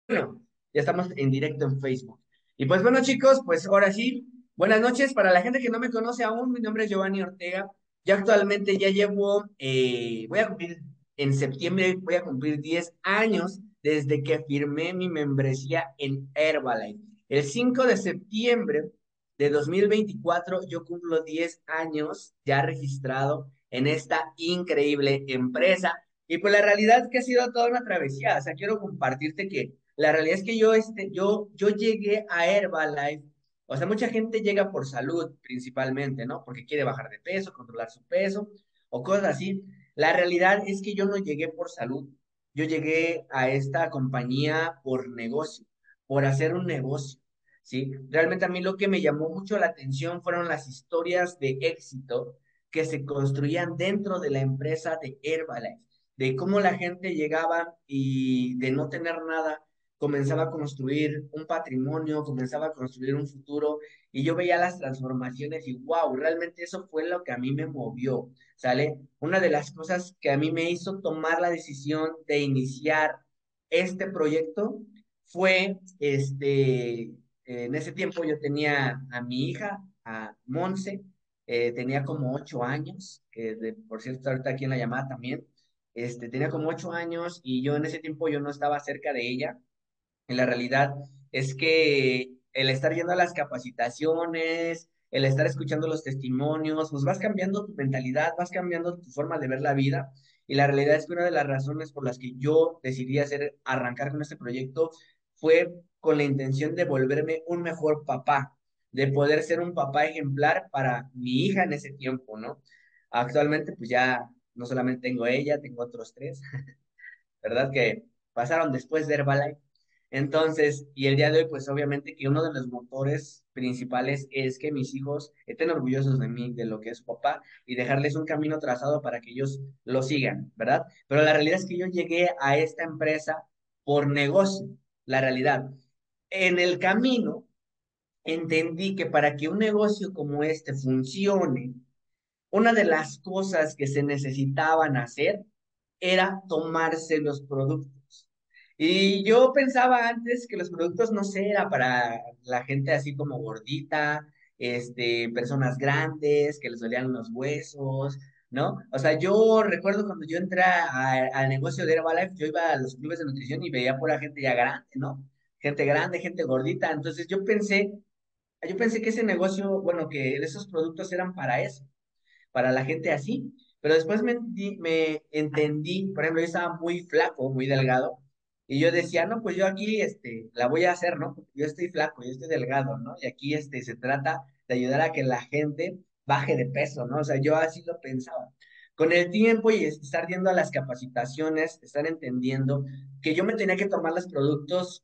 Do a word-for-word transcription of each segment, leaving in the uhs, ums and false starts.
Bueno, ya estamos en directo en Facebook. Y pues bueno, chicos, pues ahora sí, buenas noches. Para la gente que no me conoce aún, mi nombre es Giovanni Ortega. Yo actualmente ya llevo, eh, voy a cumplir, en septiembre voy a cumplir diez años desde que firmé mi membresía en Herbalife. El cinco de septiembre de dos mil veinticuatro yo cumplo diez años ya registrado en esta increíble empresa. Y pues la realidad es que ha sido toda una travesía. O sea, quiero compartirte que la realidad es que yo, este, yo, yo llegué a Herbalife, o sea, mucha gente llega por salud principalmente, ¿no? Porque quiere bajar de peso, controlar su peso o cosas así. La realidad es que yo no llegué por salud, yo llegué a esta compañía por negocio, por hacer un negocio, ¿sí? Realmente a mí lo que me llamó mucho la atención fueron las historias de éxito que se construían dentro de la empresa de Herbalife, de cómo la gente llegaba y de no tener nada comenzaba a construir un patrimonio, comenzaba a construir un futuro y yo veía las transformaciones y wow, realmente eso fue lo que a mí me movió, ¿sale? Una de las cosas que a mí me hizo tomar la decisión de iniciar este proyecto fue, este, en ese tiempo yo tenía a mi hija, a Monse, eh, tenía como ocho años, que de- por cierto, ahorita aquí en la llamada también, este, tenía como ocho años y yo en ese tiempo yo no estaba cerca de ella. En la realidad es que el estar yendo a las capacitaciones, el estar escuchando los testimonios, pues vas cambiando tu mentalidad, vas cambiando tu forma de ver la vida. Y la realidad es que una de las razones por las que yo decidí hacer, arrancar con este proyecto fue con la intención de volverme un mejor papá, de poder ser un papá ejemplar para mi hija en ese tiempo, ¿no? Actualmente, pues ya no solamente tengo ella, tengo otros tres. ¿Verdad? Que pasaron después de Herbalife. Entonces, y el día de hoy, pues obviamente que uno de los motores principales es que mis hijos estén orgullosos de mí, de lo que es su papá, y dejarles un camino trazado para que ellos lo sigan, ¿verdad? Pero la realidad es que yo llegué a esta empresa por negocio, la realidad. En el camino, entendí que para que un negocio como este funcione, una de las cosas que se necesitaban hacer era tomarse los productos. Y yo pensaba antes que los productos, no sé, era para la gente así como gordita, este, personas grandes, que les dolían los huesos, ¿no? O sea, yo recuerdo cuando yo entré a- al negocio de Herbalife, yo iba a los clubes de nutrición y veía pura gente ya grande, ¿no? Gente grande, gente gordita. Entonces yo pensé, yo pensé que ese negocio, bueno, que esos productos eran para eso, para la gente así. Pero después me, enti- me entendí, por ejemplo, yo estaba muy flaco, muy delgado, y yo decía, no, pues yo aquí, este, la voy a hacer, ¿no? Porque yo estoy flaco, yo estoy delgado, ¿no? Y aquí, este, se trata de ayudar a que la gente baje de peso, ¿no? O sea, yo así lo pensaba. Con el tiempo y estar yendo a las capacitaciones, estar entendiendo que yo me tenía que tomar los productos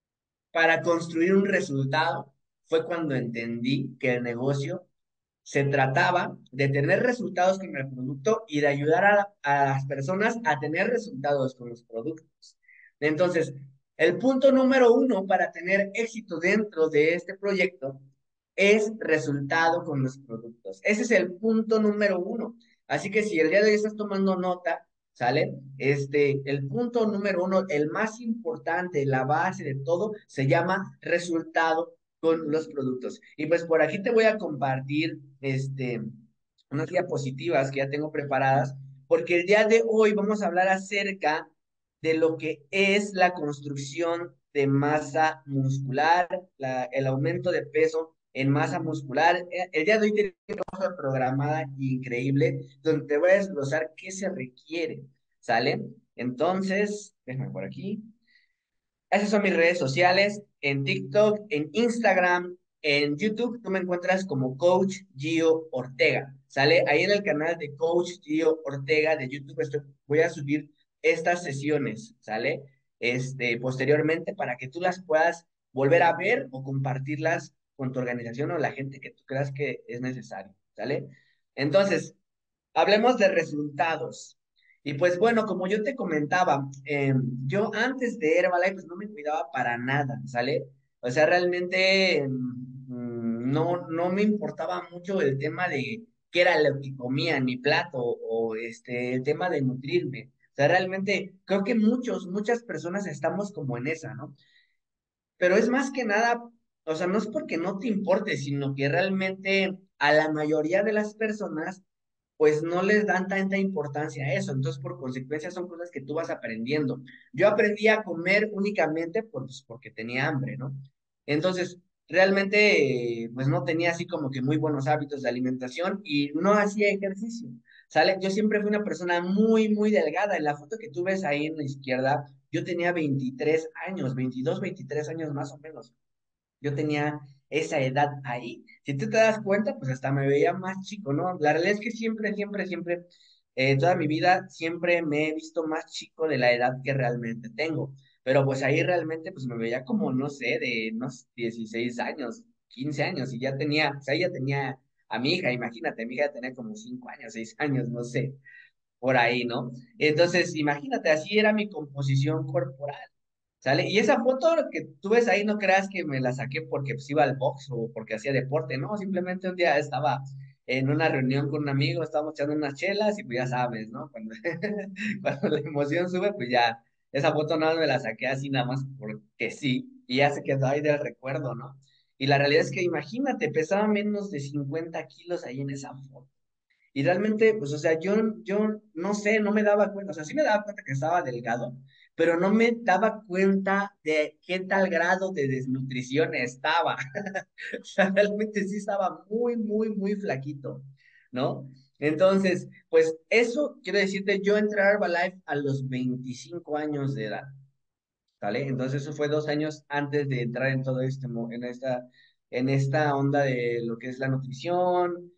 para construir un resultado, fue cuando entendí que el negocio se trataba de tener resultados con el producto y de ayudar a, a las personas a tener resultados con los productos. Entonces, el punto número uno para tener éxito dentro de este proyecto es resultado con los productos. Ese es el punto número uno. Así que si el día de hoy estás tomando nota, ¿sale? Este, el punto número uno, el más importante, la base de todo, se llama resultado con los productos. Y pues por aquí te voy a compartir este, unas diapositivas que ya tengo preparadas, porque el día de hoy vamos a hablar acerca de lo que es la construcción de masa muscular, la- el aumento de peso en masa muscular. Eh, El día de hoy tengo una hoja programada increíble donde te voy a desglosar qué se requiere, ¿sale? Entonces, déjame por aquí. Esas son mis redes sociales, en TikTok, en Instagram, en YouTube, tú me encuentras como Coach Gio Ortega, ¿sale? Ahí en el canal de Coach Gio Ortega de YouTube estoy- voy a subir estas sesiones, ¿sale? Este, posteriormente para que tú las puedas volver a ver o compartirlas con tu organización o la gente que tú creas que es necesario, ¿sale? Entonces, hablemos de resultados. Y pues bueno, como yo te comentaba, eh, yo antes de Herbalife pues no me cuidaba para nada, ¿sale? O sea, realmente mm, no, no me importaba mucho el tema de qué era lo que comía en mi plato o este, el tema de nutrirme. O sea, realmente creo que muchos, muchas personas estamos como en esa, ¿no? pero es más que nada, o sea, no es porque no te importe, sino que realmente a la mayoría de las personas pues no les dan tanta importancia a eso. Entonces, por consecuencia, son cosas que tú vas aprendiendo. Yo aprendí a comer únicamente pues, porque tenía hambre, ¿no? Entonces, realmente, eh, pues no tenía así como que muy buenos hábitos de alimentación y no hacía ejercicio, ¿sale? Yo siempre fui una persona muy, muy delgada. En la foto que tú ves ahí en la izquierda, yo tenía veintitrés años, veintidós veintitrés años más o menos. Yo tenía esa edad ahí. Si tú te das cuenta, pues hasta me veía más chico, ¿no? La realidad es que siempre, siempre, siempre, eh, toda mi vida, siempre me he visto más chico de la edad que realmente tengo. Pero pues ahí realmente, pues me veía como, no sé, de unos dieciséis años, quince años, y ya tenía, o sea, ya tenía a mi hija, imagínate, mi hija tenía como cinco años, seis años, no sé, por ahí, ¿no? Entonces, imagínate, así era mi composición corporal. ¿Sale? Y esa foto que tú ves ahí, no creas que me la saqué porque pues, iba al box o porque hacía deporte, no, simplemente un día estaba en una reunión con un amigo, estábamos echando unas chelas y pues ya sabes, ¿no? Cuando, cuando la emoción sube, pues ya, esa foto nada más me la saqué así nada más porque sí, y ya se quedó ahí del recuerdo, ¿no? Y la realidad es que imagínate, pesaba menos de cincuenta kilos ahí en esa foto. Y realmente, pues, o sea, yo, yo no sé, no me daba cuenta, o sea, sí me daba cuenta que estaba delgado, pero no me daba cuenta de qué tal grado de desnutrición estaba. O sea, realmente sí estaba muy, muy, muy flaquito, ¿no? Entonces, pues eso quiero decirte, yo entré a Herbalife a los veinticinco años de edad. ¿Sale? Entonces eso fue dos años antes de entrar en todo este, mo- en esta, en esta onda de lo que es la nutrición.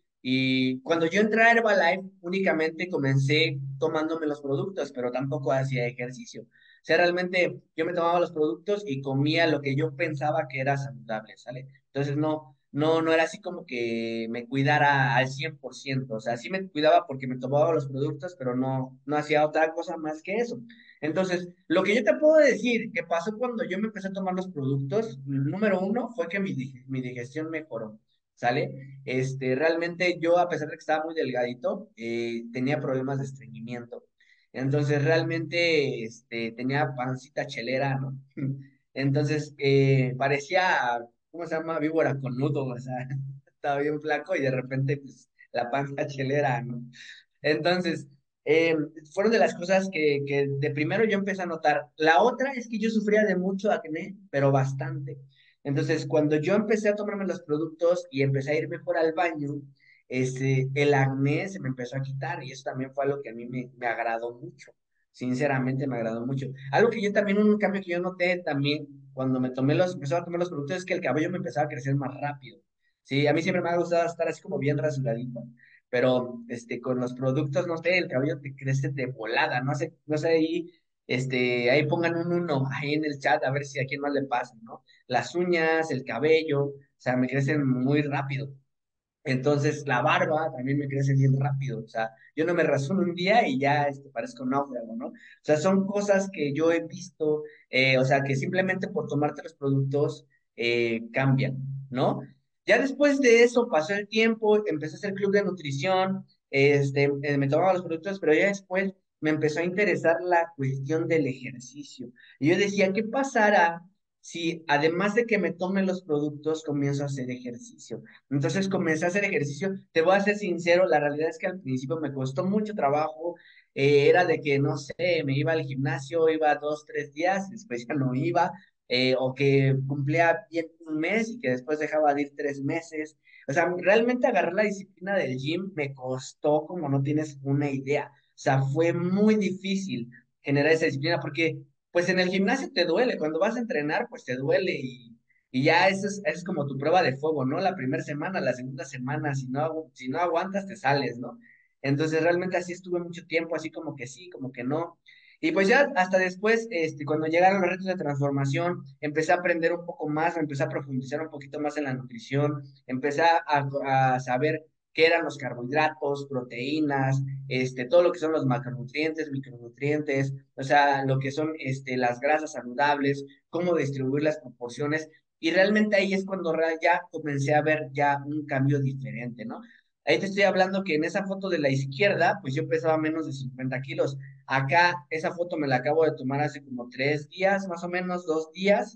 Y cuando yo entré a Herbalife, únicamente comencé tomándome los productos, pero tampoco hacía ejercicio. O sea, realmente yo me tomaba los productos y comía lo que yo pensaba que era saludable, ¿sale? Entonces no, no, no era así como que me cuidara al cien por ciento. O sea, sí me cuidaba porque me tomaba los productos, pero no, no hacía otra cosa más que eso. Entonces, lo que yo te puedo decir que pasó cuando yo me empecé a tomar los productos, número uno, fue que mi, dig- mi digestión mejoró, ¿sale? Este, realmente yo, a pesar de que estaba muy delgadito, eh, tenía problemas de estreñimiento. Entonces, realmente, este, tenía pancita chelera, ¿no? Entonces, eh, parecía, ¿cómo se llama? Víbora con nudo, o sea, estaba bien flaco y de repente, pues, la panza chelera, ¿no? Entonces, eh, fueron de las cosas que, que de primero yo empecé a notar. La otra es que yo sufría de mucho acné, pero bastante. Entonces, cuando yo empecé a tomarme los productos y empecé a ir mejor al baño, este, el acné se me empezó a quitar y eso también fue algo que a mí me, me agradó mucho. Sinceramente me agradó mucho. Algo que yo también, un cambio que yo noté también cuando me tomé los, empezaba a tomar los productos es que el cabello me empezaba a crecer más rápido. Sí, a mí siempre me ha gustado estar así como bien rasuradito, pero este, con los productos, no sé, el cabello te crece de volada, no sé, no sé, ahí, este, ahí pongan un uno ahí en el chat a ver si a quién más le pasa, ¿no? Las uñas, el cabello, o sea, me crecen muy rápido. Entonces, la barba también me crece bien rápido. O sea, yo no me rasuro un día y ya este, parezco náufrago, ¿no? O sea, son cosas que yo he visto, eh, o sea, que simplemente por tomarte los productos eh, cambian, ¿no? Ya después de eso pasó el tiempo, empecé a hacer club de nutrición, este, eh, me tomaba los productos, pero ya después me empezó a interesar la cuestión del ejercicio. Y yo decía, ¿qué pasará si además de que me tome los productos, comienzo a hacer ejercicio? Entonces comencé a hacer ejercicio. Te voy a ser sincero, la realidad es que al principio me costó mucho trabajo. Eh, era de que, no sé, me iba al gimnasio, iba dos, tres días, después ya no iba, eh, o que cumplía bien un mes y que después dejaba de ir tres meses. O sea, realmente agarrar la disciplina del gym me costó como no tienes una idea. O sea, fue muy difícil generar esa disciplina porque, pues en el gimnasio te duele, cuando vas a entrenar, pues te duele y y ya eso es, eso es como tu prueba de fuego, ¿no? La primera semana, la segunda semana, si no, agu- si no aguantas, te sales, ¿no? Entonces realmente así estuve mucho tiempo, así como que sí, como que no. Y pues ya hasta después, este, cuando llegaron los retos de transformación, empecé a aprender un poco más, empecé a profundizar un poquito más en la nutrición, empecé a, a saber qué eran los carbohidratos, proteínas, este, todo lo que son los macronutrientes, micronutrientes, o sea, lo que son este, las grasas saludables, cómo distribuir las proporciones. Y realmente ahí es cuando ra- ya comencé a ver ya un cambio diferente, ¿no? Ahí te estoy hablando que en esa foto de la izquierda, pues yo pesaba menos de cincuenta kilos. Acá, esa foto me la acabo de tomar hace como tres días, más o menos, dos días.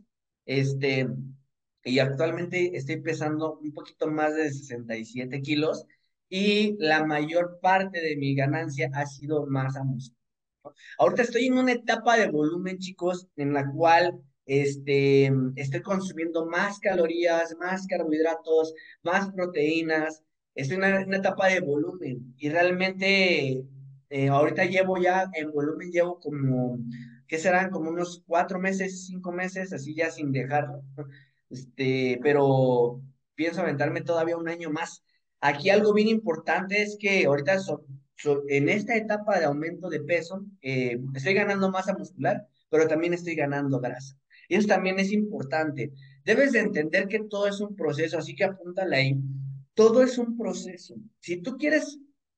Este, y actualmente estoy pesando un poquito más de sesenta y siete kilos y la mayor parte de mi ganancia ha sido masa muscular. Ahorita estoy en una etapa de volumen, chicos, en la cual este, estoy consumiendo más calorías, más carbohidratos, más proteínas. Estoy en una, una etapa de volumen y realmente eh, ahorita llevo ya en volumen, llevo como, ¿qué serán? Como unos cuatro meses, cinco meses, así ya sin dejarlo. Este, pero pienso aventarme todavía un año más. Aquí algo bien importante es que ahorita so- so- en esta etapa de aumento de peso, eh, estoy ganando masa muscular, pero también estoy ganando grasa. Y eso también es importante. Debes de entender que todo es un proceso, así que apúntale ahí. Todo es un proceso. Si tú quieres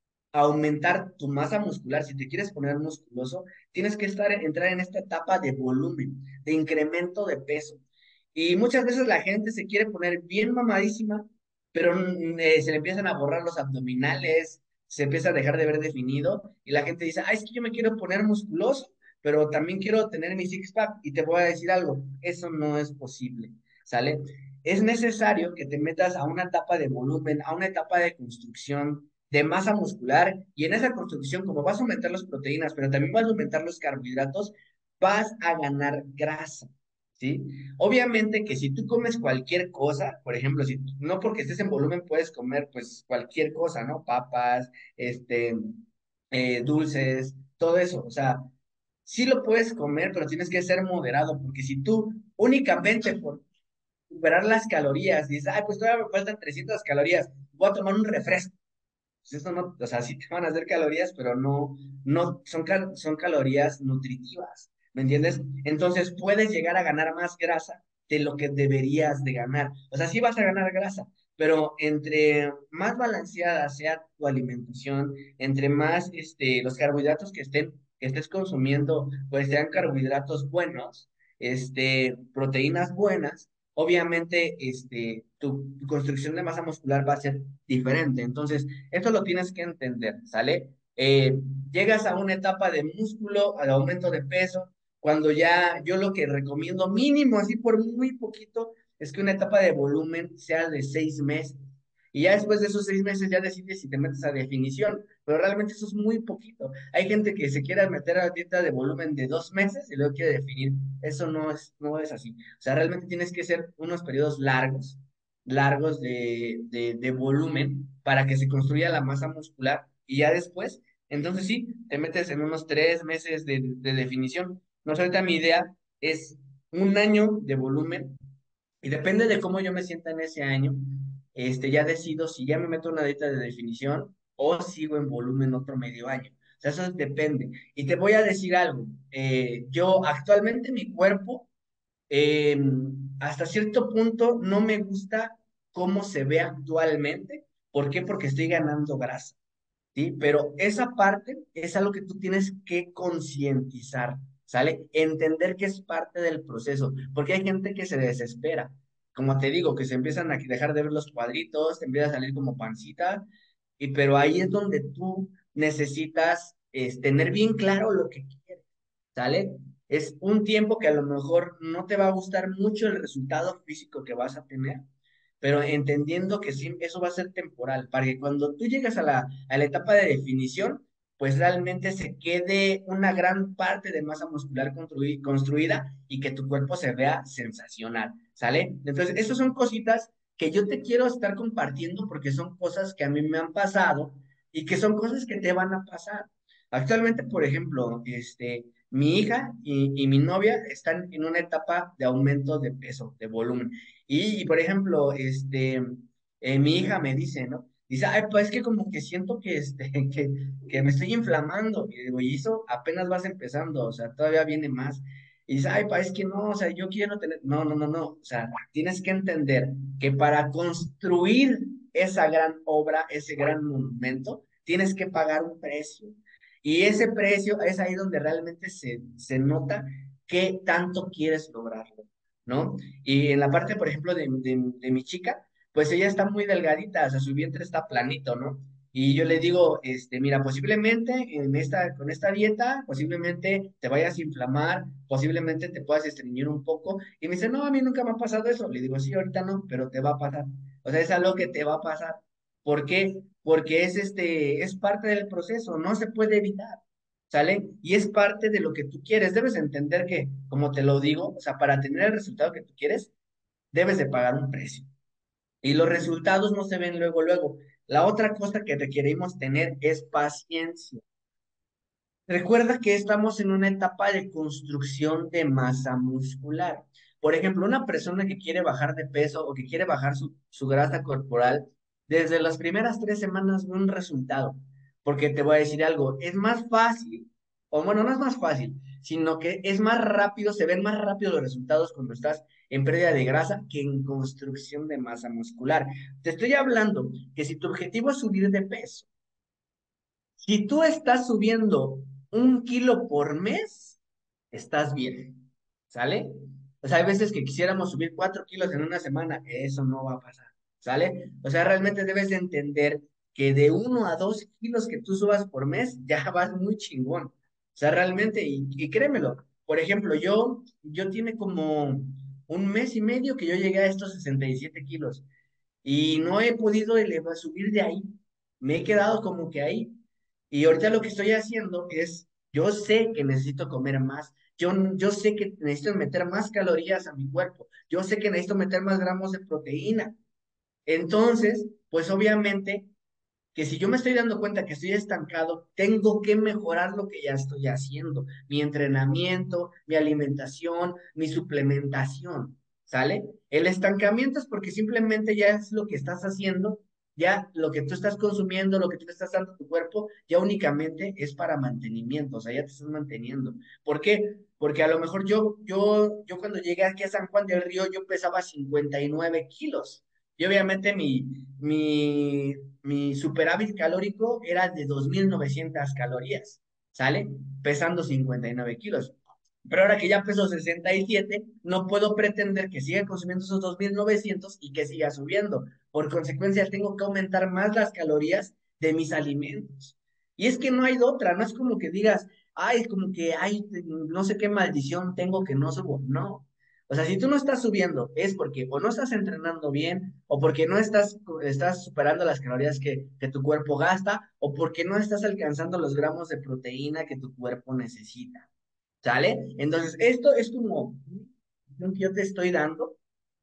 aumentar tu masa muscular, si te quieres poner musculoso, tienes que estar, entrar en esta etapa de volumen, de incremento de peso. Y muchas veces la gente se quiere poner bien mamadísima, pero mm, eh, se le empiezan a borrar los abdominales, se empieza a dejar de ver definido, y la gente dice, ay, es que yo me quiero poner musculoso, pero también quiero tener mi six-pack, y te voy a decir algo, eso no es posible, ¿sale? Es necesario que te metas a una etapa de volumen, a una etapa de construcción de masa muscular y en esa construcción, como vas a aumentar las proteínas, pero también vas a aumentar los carbohidratos, vas a ganar grasa, ¿sí? Obviamente que si tú comes cualquier cosa, por ejemplo, si no porque estés en volumen puedes comer pues cualquier cosa, ¿no? Papas, este, eh, dulces, todo eso, o sea, sí lo puedes comer, pero tienes que ser moderado, porque si tú únicamente por superar las calorías dices, ay, pues todavía me faltan trescientas calorías, voy a tomar un refresco pues eso no, o sea, sí te van a hacer calorías, pero no, no, son, cal- son calorías nutritivas, ¿me entiendes? Entonces puedes llegar a ganar más grasa de lo que deberías de ganar. O sea, sí vas a ganar grasa, pero entre más balanceada sea tu alimentación, entre más este, los carbohidratos que estén, que estés consumiendo, pues sean carbohidratos buenos, este, proteínas buenas, obviamente este, tu, tu construcción de masa muscular va a ser diferente. Entonces, esto lo tienes que entender, ¿sale? Eh, llegas a una etapa de músculo, al aumento de peso, cuando ya yo lo que recomiendo mínimo, así por muy poquito, es que una etapa de volumen sea de seis meses. Y ya después de esos seis meses ya decides si te metes a definición, pero realmente eso es muy poquito. Hay gente que se quiere meter a dieta de volumen de dos meses y luego quiere definir. Eso no es, no es así. O sea, realmente tienes que ser unos periodos largos largos de, de, de volumen para que se construya la masa muscular y ya después, entonces sí, te metes en unos tres meses de, de definición. No sé, ahorita mi idea es un año de volumen y depende de cómo yo me sienta en ese año, este, ya decido si ya me meto en una dieta de definición o sigo en volumen otro medio año. O sea, eso depende. Y te voy a decir algo. Eh, yo actualmente mi cuerpo eh, hasta cierto punto no me gusta cómo se ve actualmente. ¿Por qué? Porque estoy ganando grasa. ¿Sí? Pero esa parte es algo que tú tienes que concientizar, ¿sale? Entender que es parte del proceso, porque hay gente que se desespera, como te digo, que se empiezan a dejar de ver los cuadritos, te empieza a salir como pancita, y, pero ahí es donde tú necesitas es, tener bien claro lo que quieres, ¿sale? Es un tiempo que a lo mejor no te va a gustar mucho el resultado físico que vas a tener, pero entendiendo que sí, eso va a ser temporal, para que cuando tú llegas a la, a la etapa de definición, pues realmente se quede una gran parte de masa muscular construi- construida y que tu cuerpo se vea sensacional, ¿sale? Entonces, esas son cositas que yo te quiero estar compartiendo porque son cosas que a mí me han pasado y que son cosas que te van a pasar. Actualmente, por ejemplo, este, mi hija y, y mi novia están en una etapa de aumento de peso, de volumen. Y, y, por ejemplo, este, eh, mi hija me dice, ¿no? Dice, ay, pues es que como que siento que, este, que, que me estoy inflamando. Y digo, y eso apenas vas empezando, o sea, todavía viene más. Y dice, ay, pa, es que no, o sea, yo quiero tener, no, no, no, no, o sea, tienes que entender que para construir esa gran obra, ese gran monumento, tienes que pagar un precio. Y ese precio es ahí donde realmente se, se nota qué tanto quieres lograrlo, ¿no? Y en la parte, por ejemplo, de, de, de mi chica, pues ella está muy delgadita, o sea, su vientre está planito, ¿no? Y yo le digo, este, mira, posiblemente en esta, con esta dieta, posiblemente te vayas a inflamar, posiblemente te puedas estreñir un poco. Y me dice, no, a mí nunca me ha pasado eso. Le digo, sí, ahorita no, pero te va a pasar. O sea, es algo que te va a pasar. ¿Por qué? Porque es este, es parte del proceso, no se puede evitar. ¿Sale? Y es parte de lo que tú quieres. Debes entender que, como te lo digo, o sea, para tener el resultado que tú quieres, debes de pagar un precio. Y los resultados no se ven luego, luego. La otra cosa que requerimos tener es paciencia. Recuerda que estamos en una etapa de construcción de masa muscular. Por ejemplo, una persona que quiere bajar de peso o que quiere bajar su, su grasa corporal, desde las primeras tres semanas ve un resultado. Porque te voy a decir algo, es más fácil, o bueno, no es más fácil, sino que es más rápido, se ven más rápido los resultados cuando estás en pérdida de grasa que en construcción de masa muscular. Te estoy hablando que si tu objetivo es subir de peso, si tú estás subiendo un kilo por mes, estás bien, ¿sale? O sea, hay veces que quisiéramos subir cuatro kilos en una semana, eso no va a pasar, ¿sale? O sea, realmente debes de entender que de uno a dos kilos que tú subas por mes, ya vas muy chingón. O sea, realmente, y, y créemelo, por ejemplo, yo, yo tiene como un mes y medio que yo llegué a estos sesenta y siete kilos y no he podido elevar, subir de ahí. Me he quedado como que ahí. Y ahorita lo que estoy haciendo es, yo sé que necesito comer más, yo, yo sé que necesito meter más calorías a mi cuerpo, yo sé que necesito meter más gramos de proteína. Entonces, pues obviamente que si yo me estoy dando cuenta que estoy estancado, tengo que mejorar lo que ya estoy haciendo, mi entrenamiento, mi alimentación, mi suplementación, ¿sale? El estancamiento es porque simplemente ya es lo que estás haciendo, ya lo que tú estás consumiendo, lo que tú le estás dando a tu cuerpo, ya únicamente es para mantenimiento, o sea, ya te estás manteniendo. ¿Por qué? Porque a lo mejor yo, yo, yo cuando llegué aquí a San Juan del Río, yo pesaba cincuenta y nueve kilos. Y obviamente mi, mi, mi superávit calórico era de dos mil novecientas calorías, ¿sale? Pesando cincuenta y nueve kilos. Pero ahora que ya peso sesenta y siete, no puedo pretender que siga consumiendo esos dos mil novecientos y que siga subiendo. Por consecuencia, tengo que aumentar más las calorías de mis alimentos. Y es que no hay de otra, no es como que digas, ay, como que, ay, no sé qué maldición tengo que no subo. No. O sea, si tú no estás subiendo, es porque o no estás entrenando bien, o porque no estás, estás superando las calorías que, que tu cuerpo gasta, o porque no estás alcanzando los gramos de proteína que tu cuerpo necesita. ¿Sale? Entonces, esto es como lo que yo te estoy dando.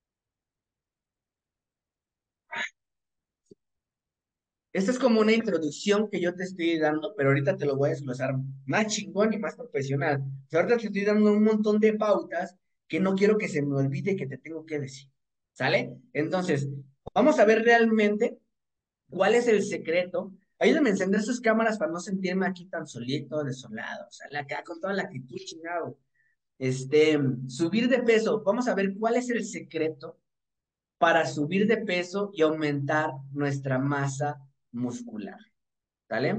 Esta es como una introducción que yo te estoy dando, pero ahorita te lo voy a desglosar más chingón y más profesional. O sea, ahorita te estoy dando un montón de pautas que no quiero que se me olvide que te tengo que decir. ¿Sale? Entonces, vamos a ver realmente cuál es el secreto. Ayúdame a encender sus cámaras para no sentirme aquí tan solito, desolado. O sea, la, acá con toda la actitud chingado. Este, subir de peso. Vamos a ver cuál es el secreto para subir de peso y aumentar nuestra masa muscular. ¿Vale?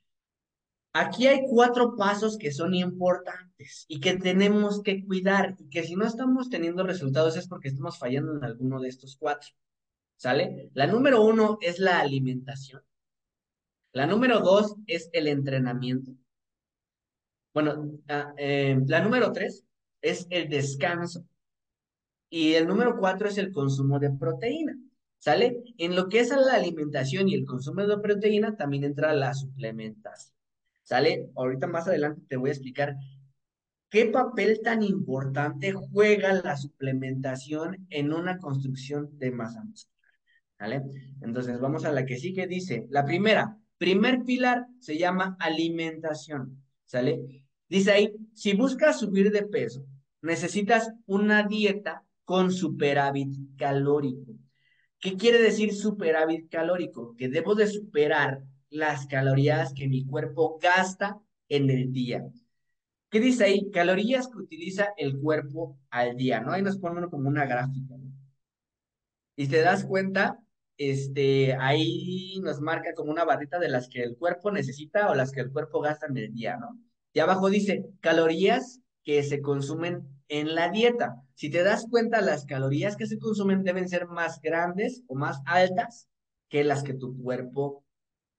Aquí hay cuatro pasos que son importantes y que tenemos que cuidar y que si no estamos teniendo resultados es porque estamos fallando en alguno de estos cuatro. ¿Sale? La número uno es la alimentación. La número dos es el entrenamiento. Bueno, ah, eh, la número tres es el descanso. Y el número cuatro es el consumo de proteína. ¿Sale? En lo que es la alimentación y el consumo de proteína también entra la suplementación. ¿Sale? Ahorita más adelante te voy a explicar qué papel tan importante juega la suplementación en una construcción de masa muscular. ¿Vale? Entonces vamos a la que sí que dice, la primera, primer pilar se llama alimentación, ¿sale? Dice ahí, si buscas subir de peso, necesitas una dieta con superávit calórico. ¿Qué quiere decir superávit calórico? Que debo de superar las calorías que mi cuerpo gasta en el día. ¿Qué dice ahí? Calorías que utiliza el cuerpo al día, ¿no? Ahí nos ponen como una gráfica, ¿no? Y te das cuenta, este, ahí nos marca como una barrita de las que el cuerpo necesita o las que el cuerpo gasta en el día, ¿no? Y abajo dice calorías que se consumen en la dieta. Si te das cuenta, las calorías que se consumen deben ser más grandes o más altas que las que tu cuerpo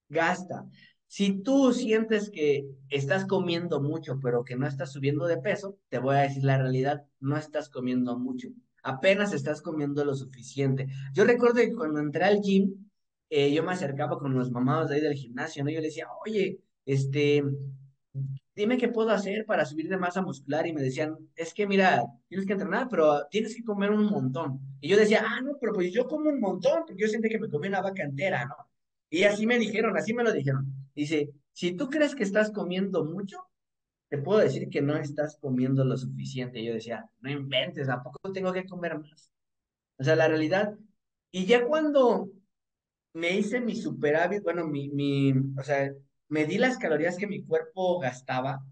gasta. Si tú sientes que estás comiendo mucho, pero que no estás subiendo de peso, te voy a decir la realidad, no estás comiendo mucho, apenas estás comiendo lo suficiente. Yo recuerdo que cuando entré al gym, eh, yo me acercaba con los mamados de ahí del gimnasio, ¿no? Yo le decía, oye, este, dime qué puedo hacer para subir de masa muscular. Y me decían, es que mira, tienes que entrenar, pero tienes que comer un montón. Y yo decía, ah, no, pero pues yo como un montón, porque yo sentí que me comí una vaca entera, ¿no? Y así me dijeron, así me lo dijeron. Dice, si tú crees que estás comiendo mucho, te puedo decir que no estás comiendo lo suficiente. Y yo decía, no inventes, ¿a poco tengo que comer más? O sea, la realidad. Y ya cuando me hice mi superávit, bueno, mi, mi, o sea, me di las calorías que mi cuerpo gastaba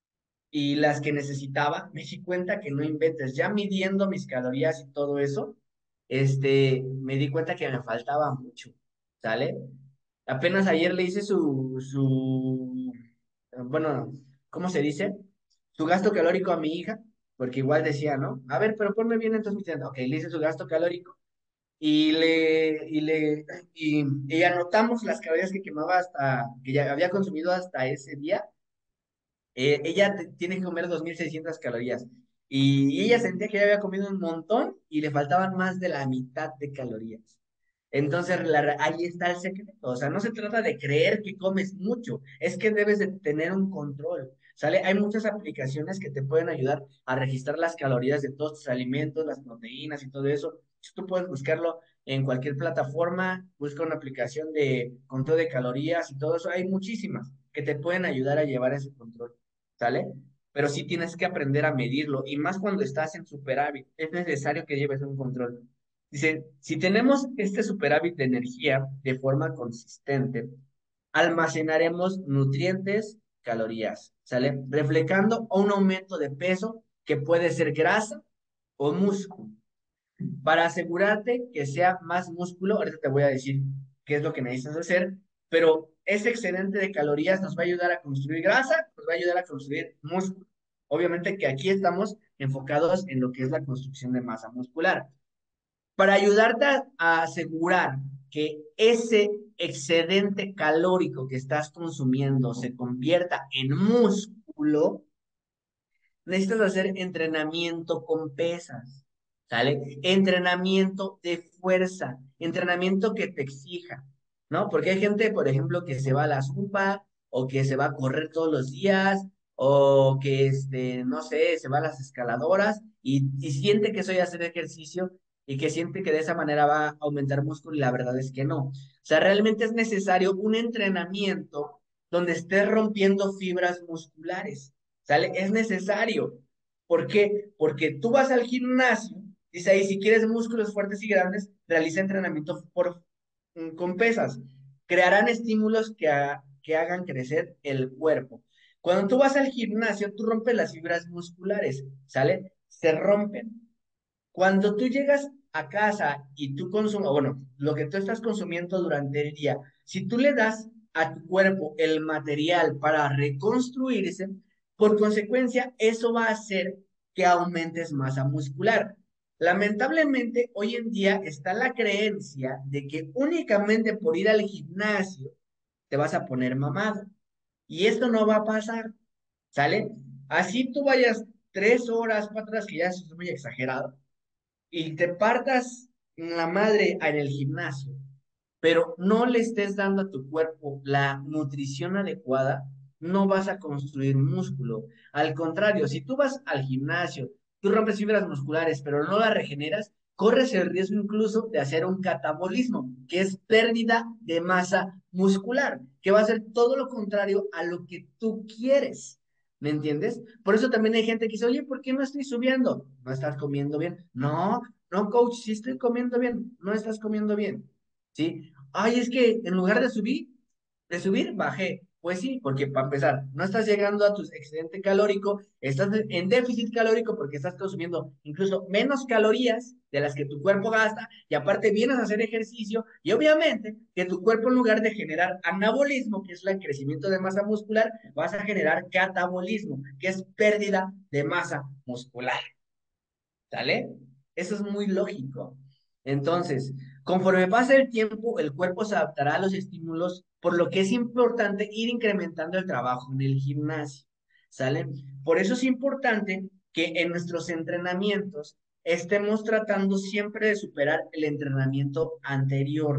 y las que necesitaba, me di cuenta que no inventes, ya midiendo mis calorías y todo eso, este, me di cuenta que me faltaba mucho, ¿sale? Apenas ayer le hice su, su, bueno, ¿cómo se dice? Su gasto calórico a mi hija, porque igual decía, ¿no? A ver, pero ponme bien entonces mi tienda. Ok, le hice su gasto calórico y le, y le, y, y anotamos las calorías que quemaba hasta, que ya había consumido hasta ese día. Eh, ella te- tiene que comer dos mil seiscientas calorías y, ella sentía que ya había comido un montón y le faltaban más de la mitad de calorías. Entonces, la re- ahí está el secreto. O sea, no se trata de creer que comes mucho, es que debes de tener un control. ¿Sale? Hay muchas aplicaciones que te pueden ayudar a registrar las calorías de todos tus alimentos, las proteínas y todo eso. Tú puedes buscarlo en cualquier plataforma, busca una aplicación de control de calorías y todo eso. Hay muchísimas que te pueden ayudar a llevar ese control. ¿Sale? Pero sí tienes que aprender a medirlo y más cuando estás en superávit, es necesario que lleves un control. Dice, si tenemos este superávit de energía de forma consistente, almacenaremos nutrientes, calorías, ¿sale? Reflejando un aumento de peso que puede ser grasa o músculo. Para asegurarte que sea más músculo, ahorita te voy a decir qué es lo que necesitas hacer, pero ese excedente de calorías nos va a ayudar a construir grasa, nos va a ayudar a construir músculo. Obviamente que aquí estamos enfocados en lo que es la construcción de masa muscular. Para ayudarte a, a asegurar que ese excedente calórico que estás consumiendo se convierta en músculo, necesitas hacer entrenamiento con pesas, ¿sale? Entrenamiento de fuerza, entrenamiento que te exija, ¿no? Porque hay gente, por ejemplo, que se va a la zumba o que se va a correr todos los días o que, este, no sé, se va a las escaladoras y, y siente que eso ya hacer ejercicio y que siente que de esa manera va a aumentar músculo y la verdad es que no. O sea, realmente es necesario un entrenamiento donde estés rompiendo fibras musculares. ¿Sale? Es necesario. ¿Por qué? Porque tú vas al gimnasio, dice ahí, si quieres músculos fuertes y grandes, realiza entrenamiento por, mm, con pesas. Crearán estímulos que, ha- que hagan crecer el cuerpo. Cuando tú vas al gimnasio, tú rompes las fibras musculares, ¿sale? Se rompen. Cuando tú llegas a casa y tú consumes, bueno, lo que tú estás consumiendo durante el día, si tú le das a tu cuerpo el material para reconstruirse, por consecuencia, eso va a hacer que aumentes masa muscular. Lamentablemente, hoy en día está la creencia de que únicamente por ir al gimnasio te vas a poner mamado. Y esto no va a pasar, ¿sale? Así tú vayas tres horas, cuatro horas, que ya eso es muy exagerado y te partas la madre en el gimnasio, pero no le estés dando a tu cuerpo la nutrición adecuada, no vas a construir músculo. Al contrario, si tú vas al gimnasio, tú rompes fibras musculares, pero no las regeneras, corres el riesgo incluso de hacer un catabolismo, que es pérdida de masa muscular, que va a ser todo lo contrario a lo que tú quieres. ¿Me entiendes? Por eso también hay gente que dice, oye, ¿por qué no estoy subiendo? No estás comiendo bien. No, no, coach, sí estoy comiendo bien. No estás comiendo bien. ¿Sí? Ay, es que en lugar de subir, de subir, bajé. Pues sí, porque para empezar, no estás llegando a tu excedente calórico, estás en déficit calórico porque estás consumiendo incluso menos calorías de las que tu cuerpo gasta y aparte vienes a hacer ejercicio y obviamente que tu cuerpo en lugar de generar anabolismo, que es el crecimiento de masa muscular, vas a generar catabolismo, que es pérdida de masa muscular. ¿Sale? Eso es muy lógico. Entonces, conforme pasa el tiempo, el cuerpo se adaptará a los estímulos, por lo que es importante ir incrementando el trabajo en el gimnasio, ¿sale? Por eso es importante que en nuestros entrenamientos estemos tratando siempre de superar el entrenamiento anterior.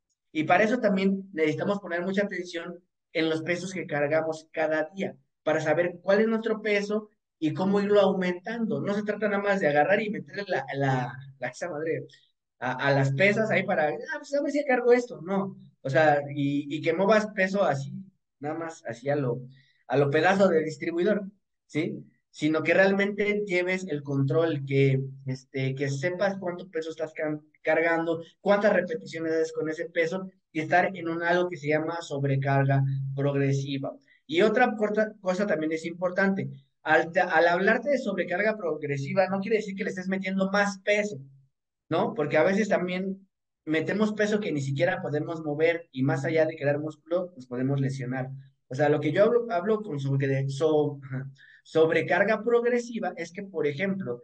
Y para eso también necesitamos poner mucha atención en los pesos que cargamos cada día, para saber cuál es nuestro peso y cómo irlo aumentando. No se trata nada más de agarrar y meterle la, la, la esa madre a, a las pesas ahí para, ah, pues a ver si cargo esto, no. O sea, y, y que muevas peso así, nada más así a lo, a lo pedazo de distribuidor, ¿sí? Sino que realmente lleves el control, que, este, que sepas cuánto peso estás can- cargando, cuántas repeticiones haces con ese peso y estar en un algo que se llama sobrecarga progresiva. Y otra corta- cosa también es importante, al, te- al hablarte de sobrecarga progresiva, no quiere decir que le estés metiendo más peso, ¿no? Porque a veces también metemos peso que ni siquiera podemos mover y más allá de crear músculo, nos podemos lesionar. O sea, lo que yo hablo, hablo con sobre, so- sobrecarga progresiva es que, por ejemplo,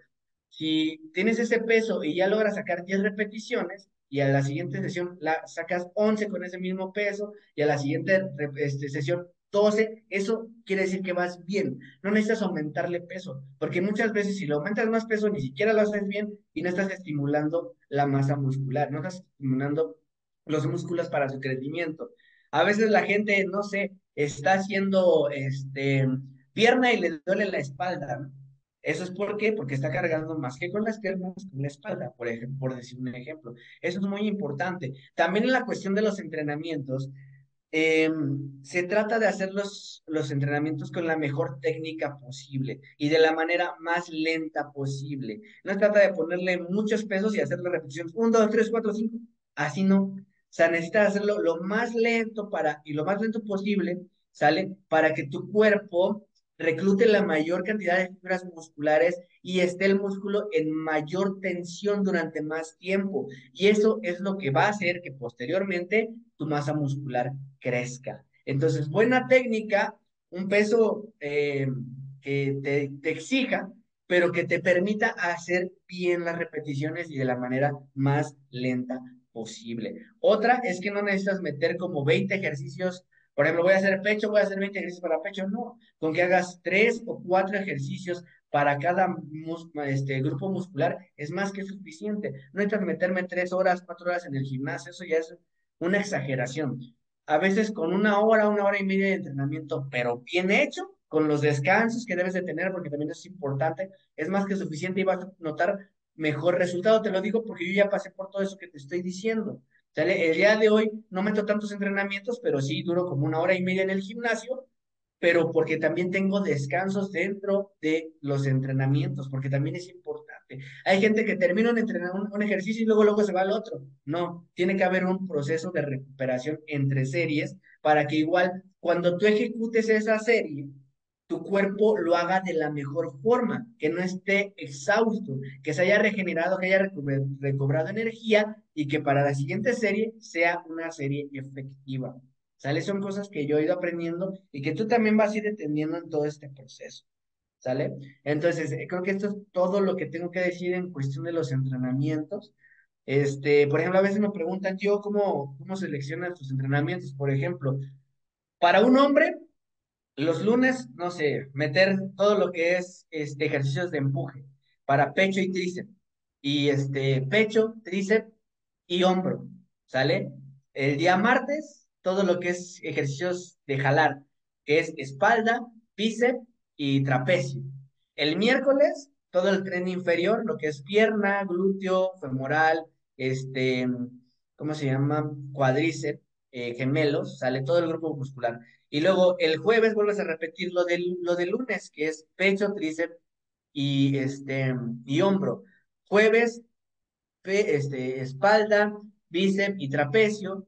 si tienes ese peso y ya logras sacar diez repeticiones y a la siguiente sesión la sacas once con ese mismo peso y a la siguiente rep- este, sesión doce, eso quiere decir que vas bien. No necesitas aumentarle peso, porque muchas veces si le aumentas más peso ni siquiera lo haces bien y no estás estimulando la masa muscular, no estás estimulando los músculos para su crecimiento. A veces la gente, no sé, está haciendo este pierna y le duele la espalda, ¿no? Eso es por qué, porque está cargando más que con las piernas, con la espalda, por ejemplo, por decir un ejemplo. Eso es muy importante. También en la cuestión de los entrenamientos, eh, se trata de hacer los, los entrenamientos con la mejor técnica posible y de la manera más lenta posible. No se trata de ponerle muchos pesos y hacer las repeticiones uno, dos, tres, cuatro, cinco. Así no. O sea, necesitas hacerlo lo más lento para, y lo más lento posible, ¿sale? Para que tu cuerpo reclute la mayor cantidad de fibras musculares y esté el músculo en mayor tensión durante más tiempo. Y eso es lo que va a hacer que posteriormente tu masa muscular crezca. Entonces, buena técnica, un peso eh, que te, te exija, pero que te permita hacer bien las repeticiones y de la manera más lenta posible. Otra es que no necesitas meter como veinte ejercicios. Por ejemplo, voy a hacer pecho, voy a hacer veinte ejercicios para pecho. No, con que hagas tres o cuatro ejercicios para cada mus- este, grupo muscular es más que suficiente. No necesitas meterme tres horas, cuatro horas en el gimnasio, eso ya es una exageración. A veces con una hora, una hora y media de entrenamiento, pero bien hecho, con los descansos que debes de tener, porque también es importante, es más que suficiente y vas a notar mejor resultado. Te lo digo porque yo ya pasé por todo eso que te estoy diciendo. ¿Sale? El día de hoy no meto tantos entrenamientos, pero sí duro como una hora y media en el gimnasio, pero porque también tengo descansos dentro de los entrenamientos, porque también es importante. Hay gente que termina un, entrena- un, un ejercicio y luego, luego se va al otro. No, tiene que haber un proceso de recuperación entre series para que igual cuando tú ejecutes esa serie, tu cuerpo lo haga de la mejor forma, que no esté exhausto, que se haya regenerado, que haya recuper- recobrado energía y que para la siguiente serie sea una serie efectiva. ¿Sale? Son cosas que yo he ido aprendiendo y que tú también vas a ir entendiendo en todo este proceso. ¿Sale? Entonces, eh, creo que esto es todo lo que tengo que decir en cuestión de los entrenamientos. Este, por ejemplo, a veces me preguntan yo cómo, cómo seleccionas tus entrenamientos. Por ejemplo, para un hombre, los lunes, no sé, meter todo lo que es este, ejercicios de empuje para pecho y tríceps. Y este, pecho, tríceps y hombro, ¿sale? El día martes, todo lo que es ejercicios de jalar, que es espalda, bíceps y trapecio. El miércoles, todo el tren inferior, lo que es pierna, glúteo, femoral, este, ¿cómo se llama? Cuádriceps, eh, gemelos, sale todo el grupo muscular. Y luego el jueves vuelves a repetir lo del, lo del lunes, que es pecho, tríceps y, este, y hombro. Jueves, pe- este, espalda, bíceps y trapecio.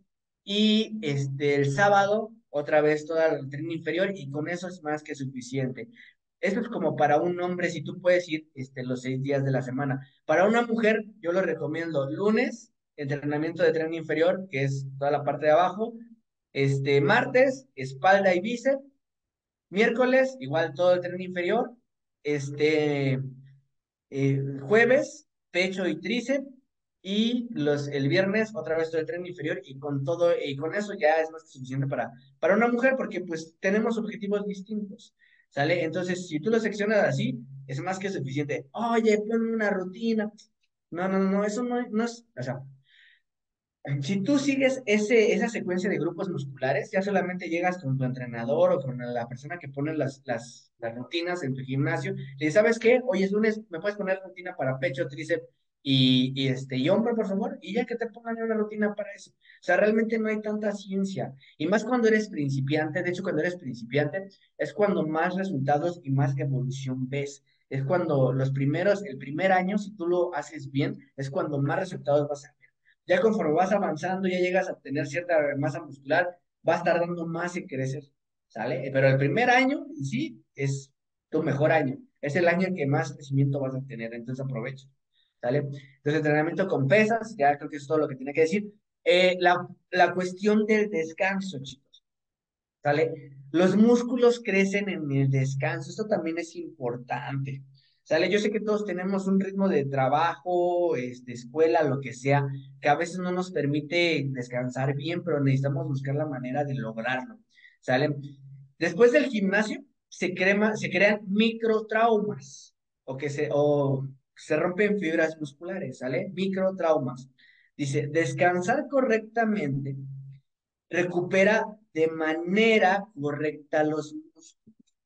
Y este, el sábado, otra vez toda el tren inferior y con eso es más que suficiente. Esto es como para un hombre, si tú puedes ir este, los seis días de la semana. Para una mujer, yo lo recomiendo lunes, entrenamiento de tren inferior, que es toda la parte de abajo. Este, martes, espalda y bíceps. Miércoles, igual todo el tren inferior. Este, eh, jueves, pecho y tríceps. y los, el viernes otra vez todo el tren inferior y con todo, y con eso ya es más que suficiente para, para una mujer porque pues tenemos objetivos distintos, ¿sale? Entonces, si tú lo seccionas así, es más que suficiente. Oye, pon una rutina. No, no, no, eso no, no es, o sea, si tú sigues ese, esa secuencia de grupos musculares, ya solamente llegas con tu entrenador o con la persona que pone las, las, las rutinas en tu gimnasio. Le dices, ¿sabes qué? Hoy es lunes, ¿me puedes poner rutina para pecho, tríceps y, y, este, y hombro, por favor? Y ya que te pongan una rutina para eso. O sea, realmente no hay tanta ciencia. Y más cuando eres principiante, de hecho, cuando eres principiante, es cuando más resultados y más evolución ves. Es cuando los primeros, el primer año, si tú lo haces bien, es cuando más resultados vas a ver. Ya conforme vas avanzando, ya llegas a tener cierta masa muscular, vas tardando más en crecer, ¿sale? Pero el primer año en sí es tu mejor año, es el año en que más crecimiento vas a tener, entonces aprovecha, ¿sale? Entonces, entrenamiento con pesas, ya creo que es todo lo que tiene que decir. Eh, la, la cuestión del descanso, chicos, ¿sale? Los músculos crecen en el descanso, esto también es importante, ¿sale? Yo sé que todos tenemos un ritmo de trabajo, este, escuela, lo que sea, que a veces no nos permite descansar bien, pero necesitamos buscar la manera de lograrlo, ¿sale? Después del gimnasio se, crema, se crean microtraumas, o que se, o se rompen fibras musculares, ¿sale? Microtraumas. Dice, descansar correctamente recupera de manera correcta los músculos.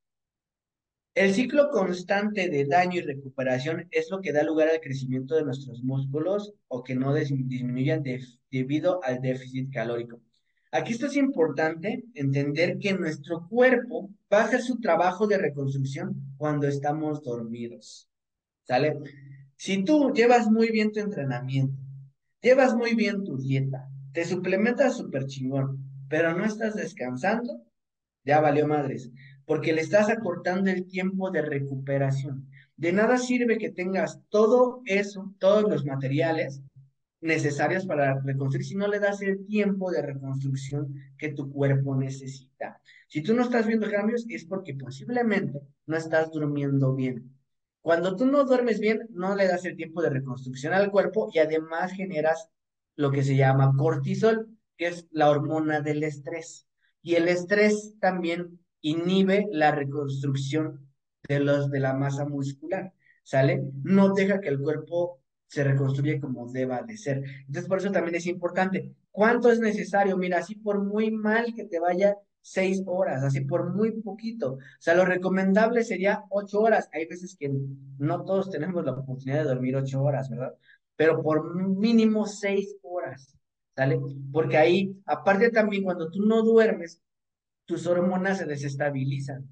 El ciclo constante de daño y recuperación es lo que da lugar al crecimiento de nuestros músculos o que no dis- disminuyan de- debido al déficit calórico. Aquí esto es importante entender que nuestro cuerpo va a hacer su trabajo de reconstrucción cuando estamos dormidos. ¿Sale? Si tú llevas muy bien tu entrenamiento, llevas muy bien tu dieta, te suplementas súper chingón, pero no estás descansando, ya valió madres, porque le estás acortando el tiempo de recuperación. De nada sirve que tengas todo eso, todos los materiales necesarios para reconstruir si no le das el tiempo de reconstrucción que tu cuerpo necesita. Si tú no estás viendo cambios es porque posiblemente no estás durmiendo bien. Cuando tú no duermes bien, no le das el tiempo de reconstrucción al cuerpo y además generas lo que se llama cortisol, que es la hormona del estrés. Y el estrés también inhibe la reconstrucción de los de la masa muscular, ¿sale? No deja que el cuerpo se reconstruye como deba de ser. Entonces, por eso también es importante. ¿Cuánto es necesario? Mira, así por muy mal que te vaya, seis horas, así por muy poquito. O sea, lo recomendable sería ocho horas. Hay veces que no todos tenemos la oportunidad de dormir ocho horas, ¿verdad? Pero por mínimo seis horas, ¿sale? Porque ahí, aparte también, cuando tú no duermes, tus hormonas se desestabilizan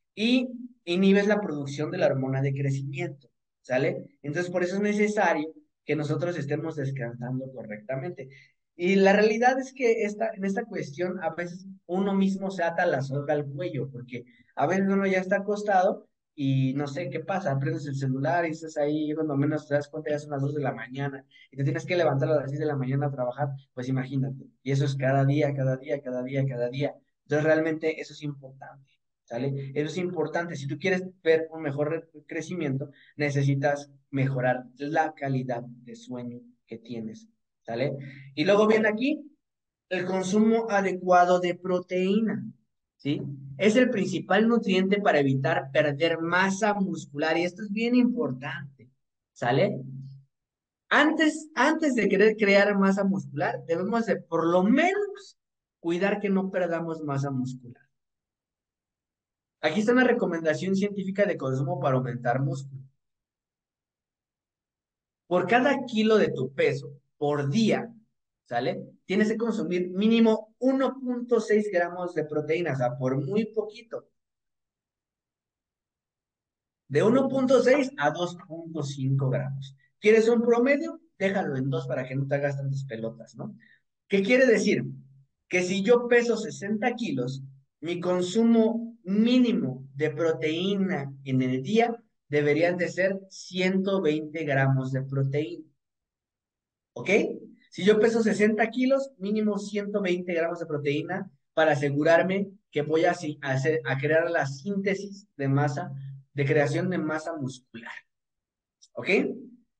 y inhibes la producción de la hormona de crecimiento, ¿sale? Entonces, por eso es necesario que nosotros estemos descansando correctamente. Y la realidad es que esta, en esta cuestión a veces uno mismo se ata la soga al cuello, porque a veces uno ya está acostado y no sé qué pasa, prendes el celular y estás ahí y cuando menos te das cuenta ya son las dos de la mañana y te tienes que levantar a las seis de la mañana a trabajar, pues imagínate. Y eso es cada día, cada día, cada día, cada día. Entonces realmente eso es importante, ¿sale? Eso es importante. Si tú quieres ver un mejor re- crecimiento, necesitas mejorar la calidad de sueño que tienes, ¿sale? Y luego viene aquí el consumo adecuado de proteína, ¿sí? Es el principal nutriente para evitar perder masa muscular y esto es bien importante, ¿sale? Antes, antes de querer crear masa muscular, debemos de por lo menos cuidar que no perdamos masa muscular. Aquí está una recomendación científica de consumo para aumentar músculo. Por cada kilo de tu peso por día, ¿sale? Tienes que consumir mínimo uno punto seis gramos de proteína, o sea, por muy poquito. De uno punto seis a dos punto cinco gramos. ¿Quieres un promedio? Déjalo en dos para que no te hagas tantas pelotas, ¿no? ¿Qué quiere decir? Que si yo peso sesenta kilos, mi consumo mínimo de proteína en el día deberían de ser ciento veinte gramos de proteína, ¿ok? Si yo peso sesenta kilos, mínimo ciento veinte gramos de proteína para asegurarme que voy a, si- a hacer, a crear la síntesis de masa, de creación de masa muscular, ¿ok?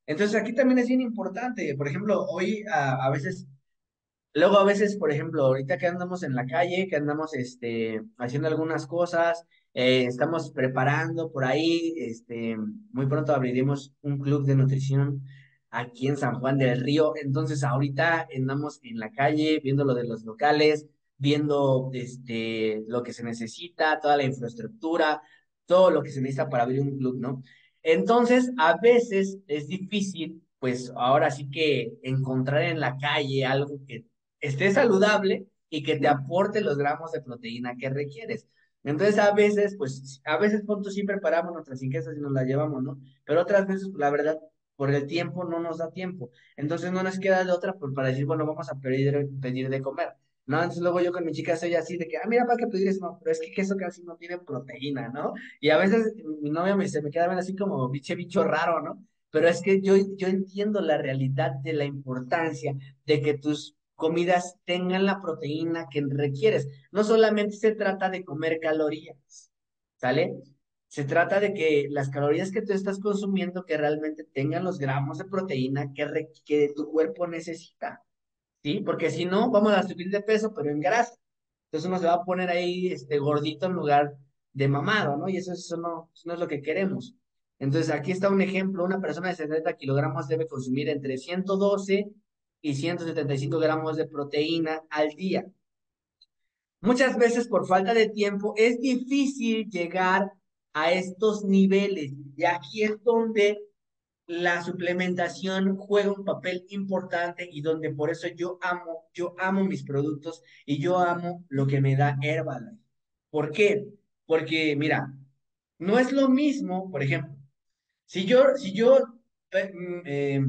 Entonces aquí también es bien importante. Por ejemplo, hoy a, a veces luego a veces, por ejemplo, ahorita que andamos en la calle, que andamos este, haciendo algunas cosas, eh, estamos preparando por ahí, este, muy pronto abriremos un club de nutrición aquí en San Juan del Río. Entonces ahorita andamos en la calle viendo lo de los locales, viendo este, lo que se necesita, toda la infraestructura, todo lo que se necesita para abrir un club, ¿no? Entonces, a veces es difícil, pues ahora sí que encontrar en la calle algo que esté saludable y que te aporte los gramos de proteína que requieres. Entonces, a veces, pues, a veces, punto, sí preparamos nuestras ingestas y nos las llevamos, ¿no? Pero otras veces, la verdad, por el tiempo no nos da tiempo. Entonces, no nos queda de otra pues, para decir, bueno, vamos a pedir, pedir de comer. No, entonces luego yo con mi chica soy así de que, ah, mira, para que pedir eso, no, pero es que queso casi no tiene proteína, ¿no? Y a veces mi novia me, se me queda bien así como biche, bicho raro, ¿no? Pero es que yo, yo entiendo la realidad de la importancia de que tus comidas tengan la proteína que requieres. No solamente se trata de comer calorías, ¿sale? Se trata de que las calorías que tú estás consumiendo que realmente tengan los gramos de proteína que, re- que tu cuerpo necesita, ¿sí? Porque si no, vamos a subir de peso, pero en grasa. Entonces uno se va a poner ahí este, gordito en lugar de mamado, ¿no? Y eso, eso no, eso no es lo que queremos. Entonces aquí está un ejemplo, una persona de setenta kilogramos debe consumir entre ciento doce y ciento setenta y cinco gramos de proteína al día. Muchas veces por falta de tiempo es difícil llegar a estos niveles y aquí es donde la suplementación juega un papel importante y donde por eso yo amo, yo amo mis productos y yo amo lo que me da Herbalife. ¿Por qué? Porque, mira, no es lo mismo, por ejemplo, si yo, si yo eh, mm, eh,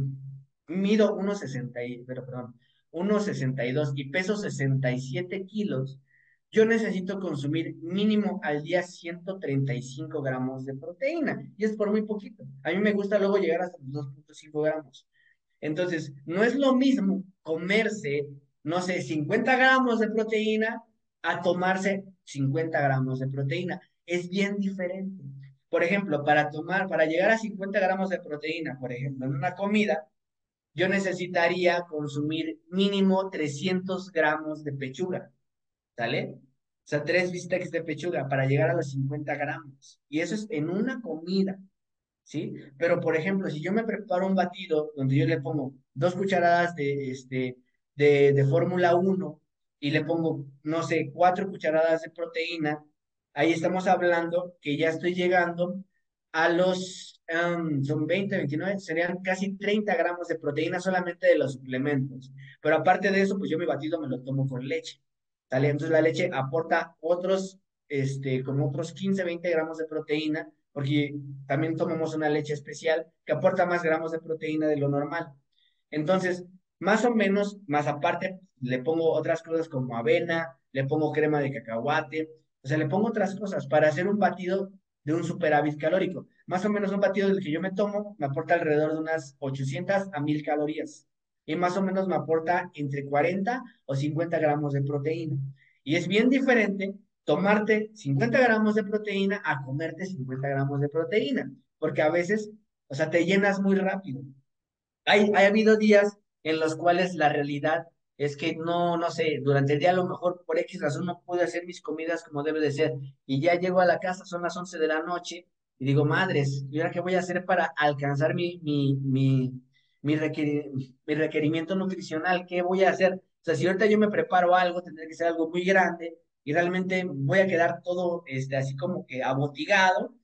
mido unos sesenta y, pero perdón, unos sesenta y dos y peso sesenta y siete kilos, yo necesito consumir mínimo al día ciento treinta y cinco gramos de proteína. Y es por muy poquito. A mí me gusta luego llegar hasta los dos punto cinco gramos. Entonces, no es lo mismo comerse, no sé, cincuenta gramos de proteína a tomarse cincuenta gramos de proteína. Es bien diferente. Por ejemplo, para tomar, para llegar a cincuenta gramos de proteína, por ejemplo, en una comida, yo necesitaría consumir mínimo trescientos gramos de pechuga, ¿sale? O sea, tres bistecs de pechuga para llegar a los cincuenta gramos. Y eso es en una comida. ¿Sí? Pero, por ejemplo, si yo me preparo un batido donde yo le pongo dos cucharadas de, este, de, de Fórmula uno y le pongo, no sé, cuatro cucharadas de proteína, ahí estamos hablando que ya estoy llegando a los, em, son veinte veintinueve serían casi treinta gramos de proteína solamente de los suplementos. Pero aparte de eso, pues yo mi batido me lo tomo con leche, ¿sale? Entonces la leche aporta otros, este, como otros quince veinte gramos de proteína porque también tomamos una leche especial que aporta más gramos de proteína de lo normal. Entonces, más o menos, más aparte, le pongo otras cosas como avena, le pongo crema de cacahuate, o sea, le pongo otras cosas para hacer un batido de un superávit calórico. Más o menos un batido del que yo me tomo me aporta alrededor de unas ochocientas a mil calorías y más o menos me aporta entre cuarenta o cincuenta gramos de proteína. Y es bien diferente tomarte cincuenta gramos de proteína a comerte cincuenta gramos de proteína, porque a veces, o sea, te llenas muy rápido. Hay, ha habido días en los cuales la realidad es que no, no sé, durante el día a lo mejor por X razón no pude hacer mis comidas como debe de ser y ya llego a la casa, son las once de la noche y digo, madres, ¿y ahora qué voy a hacer para alcanzar mi, mi, mi, mi, requeri- mi requerimiento nutricional? ¿Qué voy a hacer? O sea, si ahorita yo me preparo algo, tendrá que ser algo muy grande y realmente voy a quedar todo este, así como que abotigado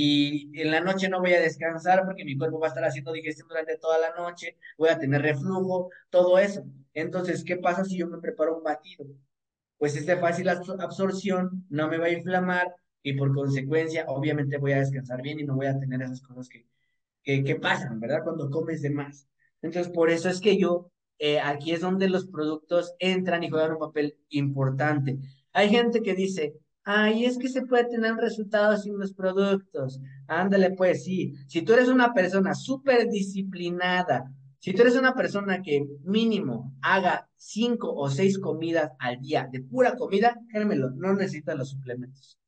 y en la noche no voy a descansar porque mi cuerpo va a estar haciendo digestión durante toda la noche, voy a tener reflujo, todo eso. Entonces, ¿qué pasa si yo me preparo un batido? Pues es de fácil absor- absorción, no me va a inflamar y por consecuencia, obviamente voy a descansar bien y no voy a tener esas cosas que, que, que pasan, ¿verdad? Cuando comes de más. Entonces, por eso es que yo, eh, aquí es donde los productos entran y juegan un papel importante. Hay gente que dice, ay, es que se puede tener resultados sin los productos. Ándale, pues sí. Si tú eres una persona súper disciplinada, si tú eres una persona que mínimo haga cinco o seis comidas al día de pura comida, créemelo, no necesitas los suplementos.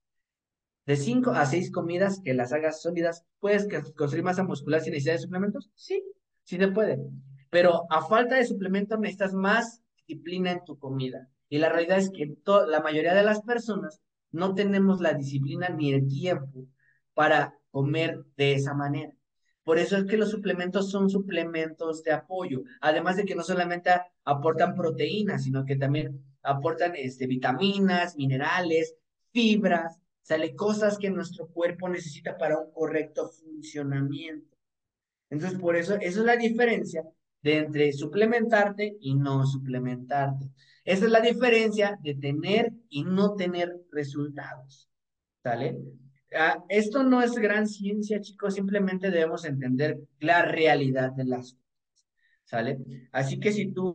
De cinco a seis comidas que las hagas sólidas, ¿puedes que- construir masa muscular sin necesidad de suplementos? Sí. sí se puede. Pero a falta de suplemento necesitas más disciplina en tu comida. Y la realidad es que to- la mayoría de las personas no tenemos la disciplina ni el tiempo para comer de esa manera. Por eso es que los suplementos son suplementos de apoyo, además de que no solamente a- aportan proteínas, sino que también aportan este, vitaminas, minerales, fibras, sale cosas que nuestro cuerpo necesita para un correcto funcionamiento. Entonces, por eso, esa es la diferencia de entre suplementarte y no suplementarte. Esa es la diferencia de tener y no tener resultados. ¿Sale? Ah, esto no es gran ciencia, chicos, simplemente debemos entender la realidad de las cosas. ¿Sale? Así que si tú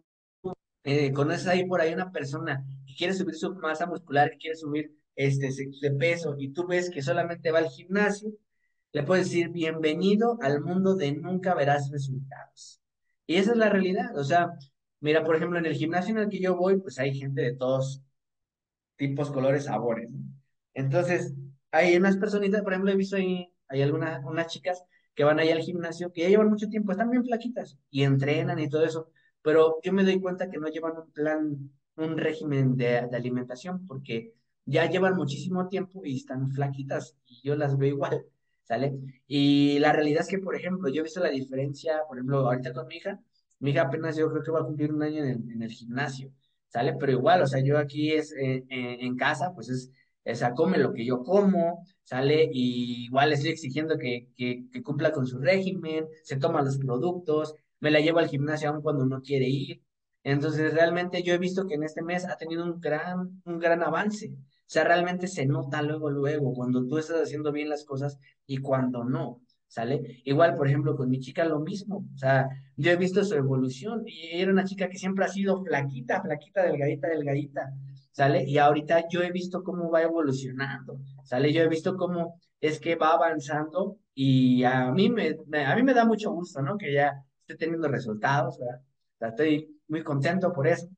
eh, conoces ahí por ahí una persona que quiere subir su masa muscular, que quiere subir este se- de peso y tú ves que solamente va al gimnasio, le puedes decir bienvenido al mundo de nunca verás resultados. Y esa es la realidad. O sea, mira, por ejemplo, en el gimnasio en el que yo voy, pues hay gente de todos tipos, colores, sabores, ¿no? Entonces, hay unas personitas, por ejemplo, he visto ahí, hay algunas unas chicas que van ahí al gimnasio, que ya llevan mucho tiempo, están bien flaquitas y entrenan y todo eso, pero yo me doy cuenta que no llevan un plan, un régimen de, de alimentación, porque ya llevan muchísimo tiempo y están flaquitas y yo las veo igual, ¿sale? Y la realidad es que, por ejemplo, yo he visto la diferencia, por ejemplo, ahorita con mi hija, mi hija apenas yo creo que va a cumplir un año en el, en el gimnasio. ¿Sale? Pero igual, o sea, yo aquí es eh, eh, en casa, pues es, o sea, come lo que yo como, ¿sale? Y igual le estoy exigiendo que, que, que cumpla con su régimen, se toma los productos, me la llevo al gimnasio aun cuando no quiere ir. Entonces, realmente yo he visto que en este mes ha tenido un gran, un gran avance. O sea, realmente se nota luego, luego, cuando tú estás haciendo bien las cosas y cuando no, ¿sale? Igual, por ejemplo, con mi chica lo mismo. O sea, yo he visto su evolución y era una chica que siempre ha sido flaquita, flaquita, delgadita, delgadita, ¿sale? Y ahorita yo he visto cómo va evolucionando, ¿sale? Yo he visto cómo es que va avanzando y a mí me, me- a mí me da mucho gusto, ¿no? Que ya esté teniendo resultados, ¿verdad? O sea, estoy muy contento por eso.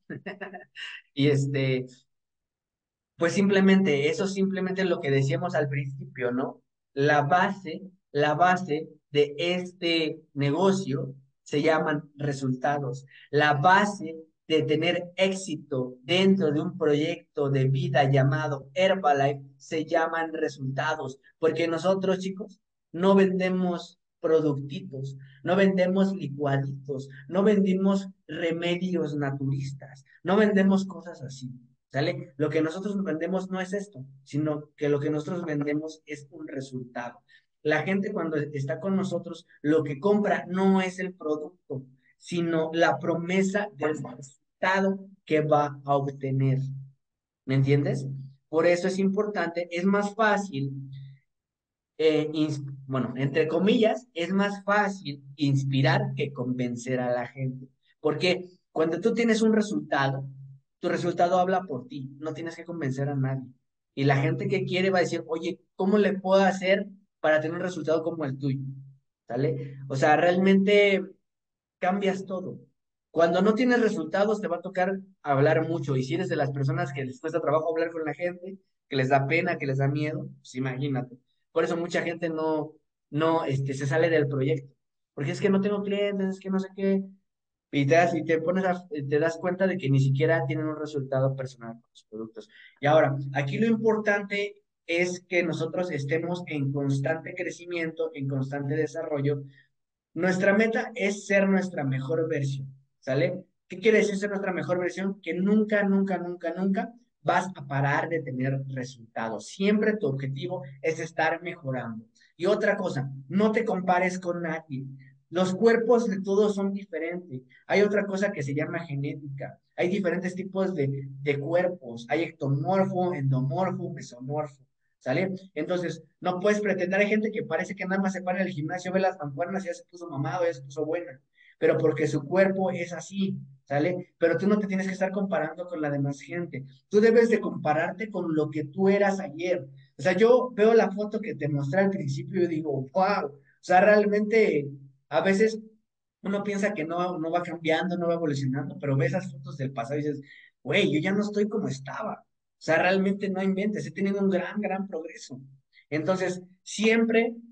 Y este, pues simplemente, eso simplemente es lo que decíamos al principio, ¿no? La base, la base de este negocio se llaman resultados. La base de tener éxito dentro de un proyecto de vida llamado Herbalife se llaman resultados, porque nosotros, chicos, no vendemos productitos, no vendemos licuaditos, no vendimos remedios naturistas, no vendemos cosas así. ¿Sale? Lo que nosotros vendemos no es esto, sino que lo que nosotros vendemos es un resultado. La gente cuando está con nosotros, lo que compra no es el producto, sino la promesa del resultado que va a obtener. ¿Me entiendes? Por eso es importante, es más fácil eh, ins- bueno, entre comillas, es más fácil inspirar que convencer a la gente. Porque cuando tú tienes un resultado, tu resultado habla por ti, no tienes que convencer a nadie. Y la gente que quiere va a decir, oye, ¿cómo le puedo hacer para tener un resultado como el tuyo? ¿Sale? O sea, realmente cambias todo. Cuando no tienes resultados, te va a tocar hablar mucho. Y si eres de las personas que les cuesta trabajo hablar con la gente, que les da pena, que les da miedo, pues imagínate. Por eso mucha gente no, no, este, se sale del proyecto. Porque es que no tengo clientes, es que no sé qué. Y te das, y te pones a- te das cuenta de que ni siquiera tienen un resultado personal con los productos. Y ahora, aquí lo importante es que nosotros estemos en constante crecimiento, en constante desarrollo. Nuestra meta es ser nuestra mejor versión, ¿sale? ¿Qué quiere decir ser nuestra mejor versión? Que nunca, nunca, nunca, nunca vas a parar de tener resultados. Siempre tu objetivo es estar mejorando. Y otra cosa, no te compares con nadie. Los cuerpos de todos son diferentes. Hay otra cosa que se llama genética. Hay diferentes tipos de, de cuerpos. Hay ectomorfo, endomorfo, mesomorfo. ¿Sale? Entonces, no puedes pretender, hay gente que parece que nada más se para en el gimnasio, ve las mancuernas y ya se puso mamado, ya se puso buena, pero porque su cuerpo es así, ¿sale? Pero tú no te tienes que estar comparando con la demás gente, tú debes de compararte con lo que tú eras ayer. O sea, yo veo la foto que te mostré al principio y digo, wow, o sea, realmente a veces uno piensa que no, no va cambiando, no va evolucionando, pero ves esas fotos del pasado y dices, güey, yo ya no estoy como estaba. O sea, realmente no inventes, he tenido un gran, gran progreso. Entonces, siempre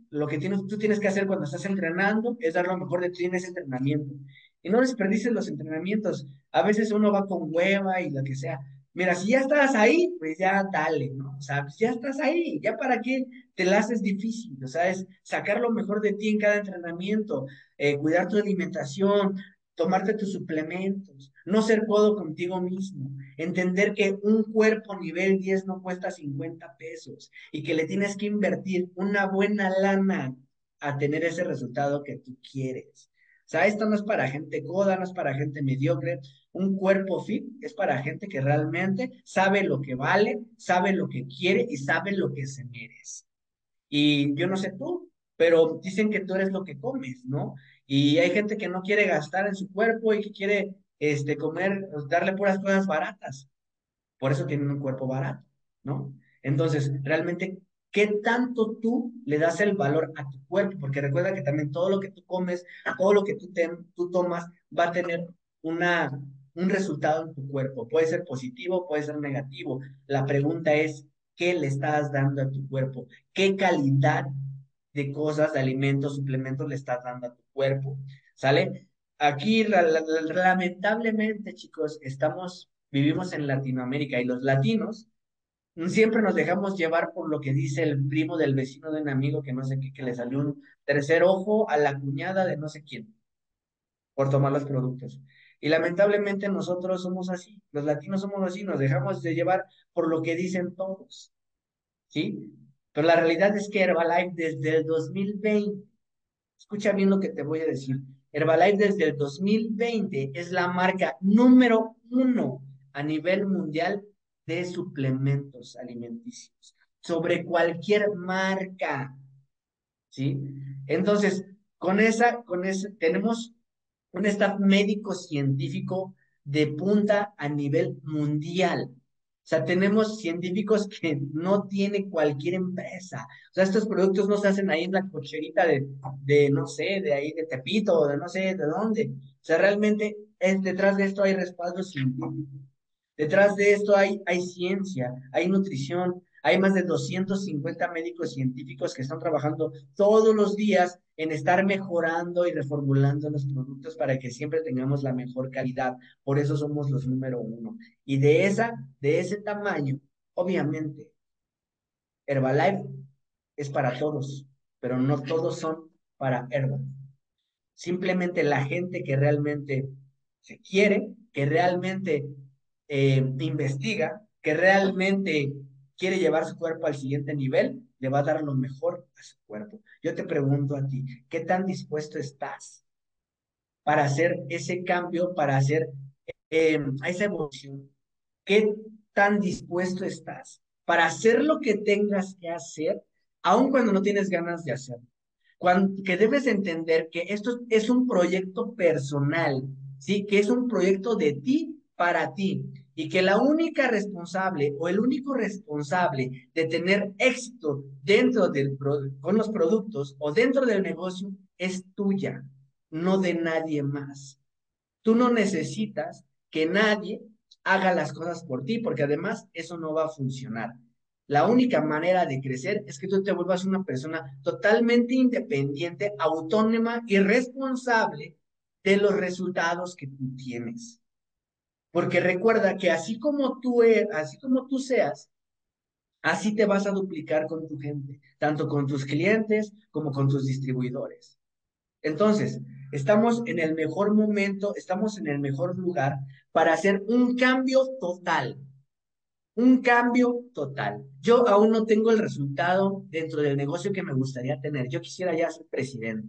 lo que tienes, tú tienes que hacer cuando estás entrenando es dar lo mejor de ti en ese entrenamiento. Y no desperdices los entrenamientos. A veces uno va con hueva y lo que sea. Mira, si ya estás ahí, pues ya dale, ¿no? O sea, pues ya estás ahí, ya para qué te la haces difícil, o sea, es sacar lo mejor de ti en cada entrenamiento, eh, cuidar tu alimentación, tomarte tus suplementos, no ser codo contigo mismo, entender que un cuerpo nivel diez no cuesta cincuenta pesos y que le tienes que invertir una buena lana a tener ese resultado que tú quieres. O sea, esto no es para gente coda, no es para gente mediocre. Un cuerpo fit es para gente que realmente sabe lo que vale, sabe lo que quiere y sabe lo que se merece. Y yo no sé tú, pero dicen que tú eres lo que comes, ¿no? Y hay gente que no quiere gastar en su cuerpo y que quiere este, comer, darle puras cosas baratas. Por eso tienen un cuerpo barato, ¿no? Entonces, realmente, ¿qué tanto tú le das el valor a tu cuerpo? Porque recuerda que también todo lo que tú comes, todo lo que tú, te, tú tomas, va a tener una, un resultado en tu cuerpo. Puede ser positivo, puede ser negativo. La pregunta es, ¿qué le estás dando a tu cuerpo? ¿Qué calidad de cosas, de alimentos, suplementos le estás dando a tu cuerpo? ¿Sale? Aquí, la- la- la- lamentablemente, chicos, estamos vivimos en Latinoamérica y los latinos siempre nos dejamos llevar por lo que dice el primo del vecino de un amigo que no sé qué, que le salió un tercer ojo a la cuñada de no sé quién por tomar los productos. Y lamentablemente nosotros somos así, los latinos somos así, nos dejamos de llevar por lo que dicen todos, ¿sí? Pero la realidad es que Herbalife desde el dos mil veinte, escucha bien lo que te voy a decir. Herbalife desde el dos mil veinte es la marca número uno a nivel mundial de suplementos alimenticios, sobre cualquier marca, ¿sí? Entonces, con esa, con ese, tenemos un staff médico científico de punta a nivel mundial. O sea, tenemos científicos que no tiene cualquier empresa. O sea, estos productos no se hacen ahí en la cocherita de, de no sé, de ahí de Tepito, o de no sé de dónde. O sea, realmente es, detrás de esto hay respaldo científico. Detrás de esto hay, hay ciencia, hay nutrición, hay más de doscientos cincuenta médicos científicos que están trabajando todos los días en estar mejorando y reformulando los productos para que siempre tengamos la mejor calidad. Por eso somos los número uno. Y de esa, de ese tamaño, obviamente, Herbalife es para todos, pero no todos son para Herbalife. Simplemente la gente que realmente se quiere, que realmente eh, investiga, que realmente quiere llevar su cuerpo al siguiente nivel, le va a dar lo mejor a su cuerpo. Yo te pregunto a ti, ¿qué tan dispuesto estás para hacer ese cambio, para hacer eh, esa evolución? ¿Qué tan dispuesto estás para hacer lo que tengas que hacer, aun cuando no tienes ganas de hacerlo? Cuando, que debes entender que esto es un proyecto personal, ¿sí? Que es un proyecto de ti para ti y que la única responsable o el único responsable de tener éxito dentro del pro- con los productos o dentro del negocio es tuya, no de nadie más. Tú no necesitas que nadie haga las cosas por ti, porque además eso no va a funcionar. La única manera de crecer es que tú te vuelvas una persona totalmente independiente, autónoma y responsable de los resultados que tú tienes. Porque recuerda que así como tú, e- así como tú seas, así te vas a duplicar con tu gente, tanto con tus clientes como con tus distribuidores. Entonces, estamos en el mejor momento, estamos en el mejor lugar para hacer un cambio total, un cambio total. Yo aún no tengo el resultado dentro del negocio que me gustaría tener. Yo quisiera ya ser presidente,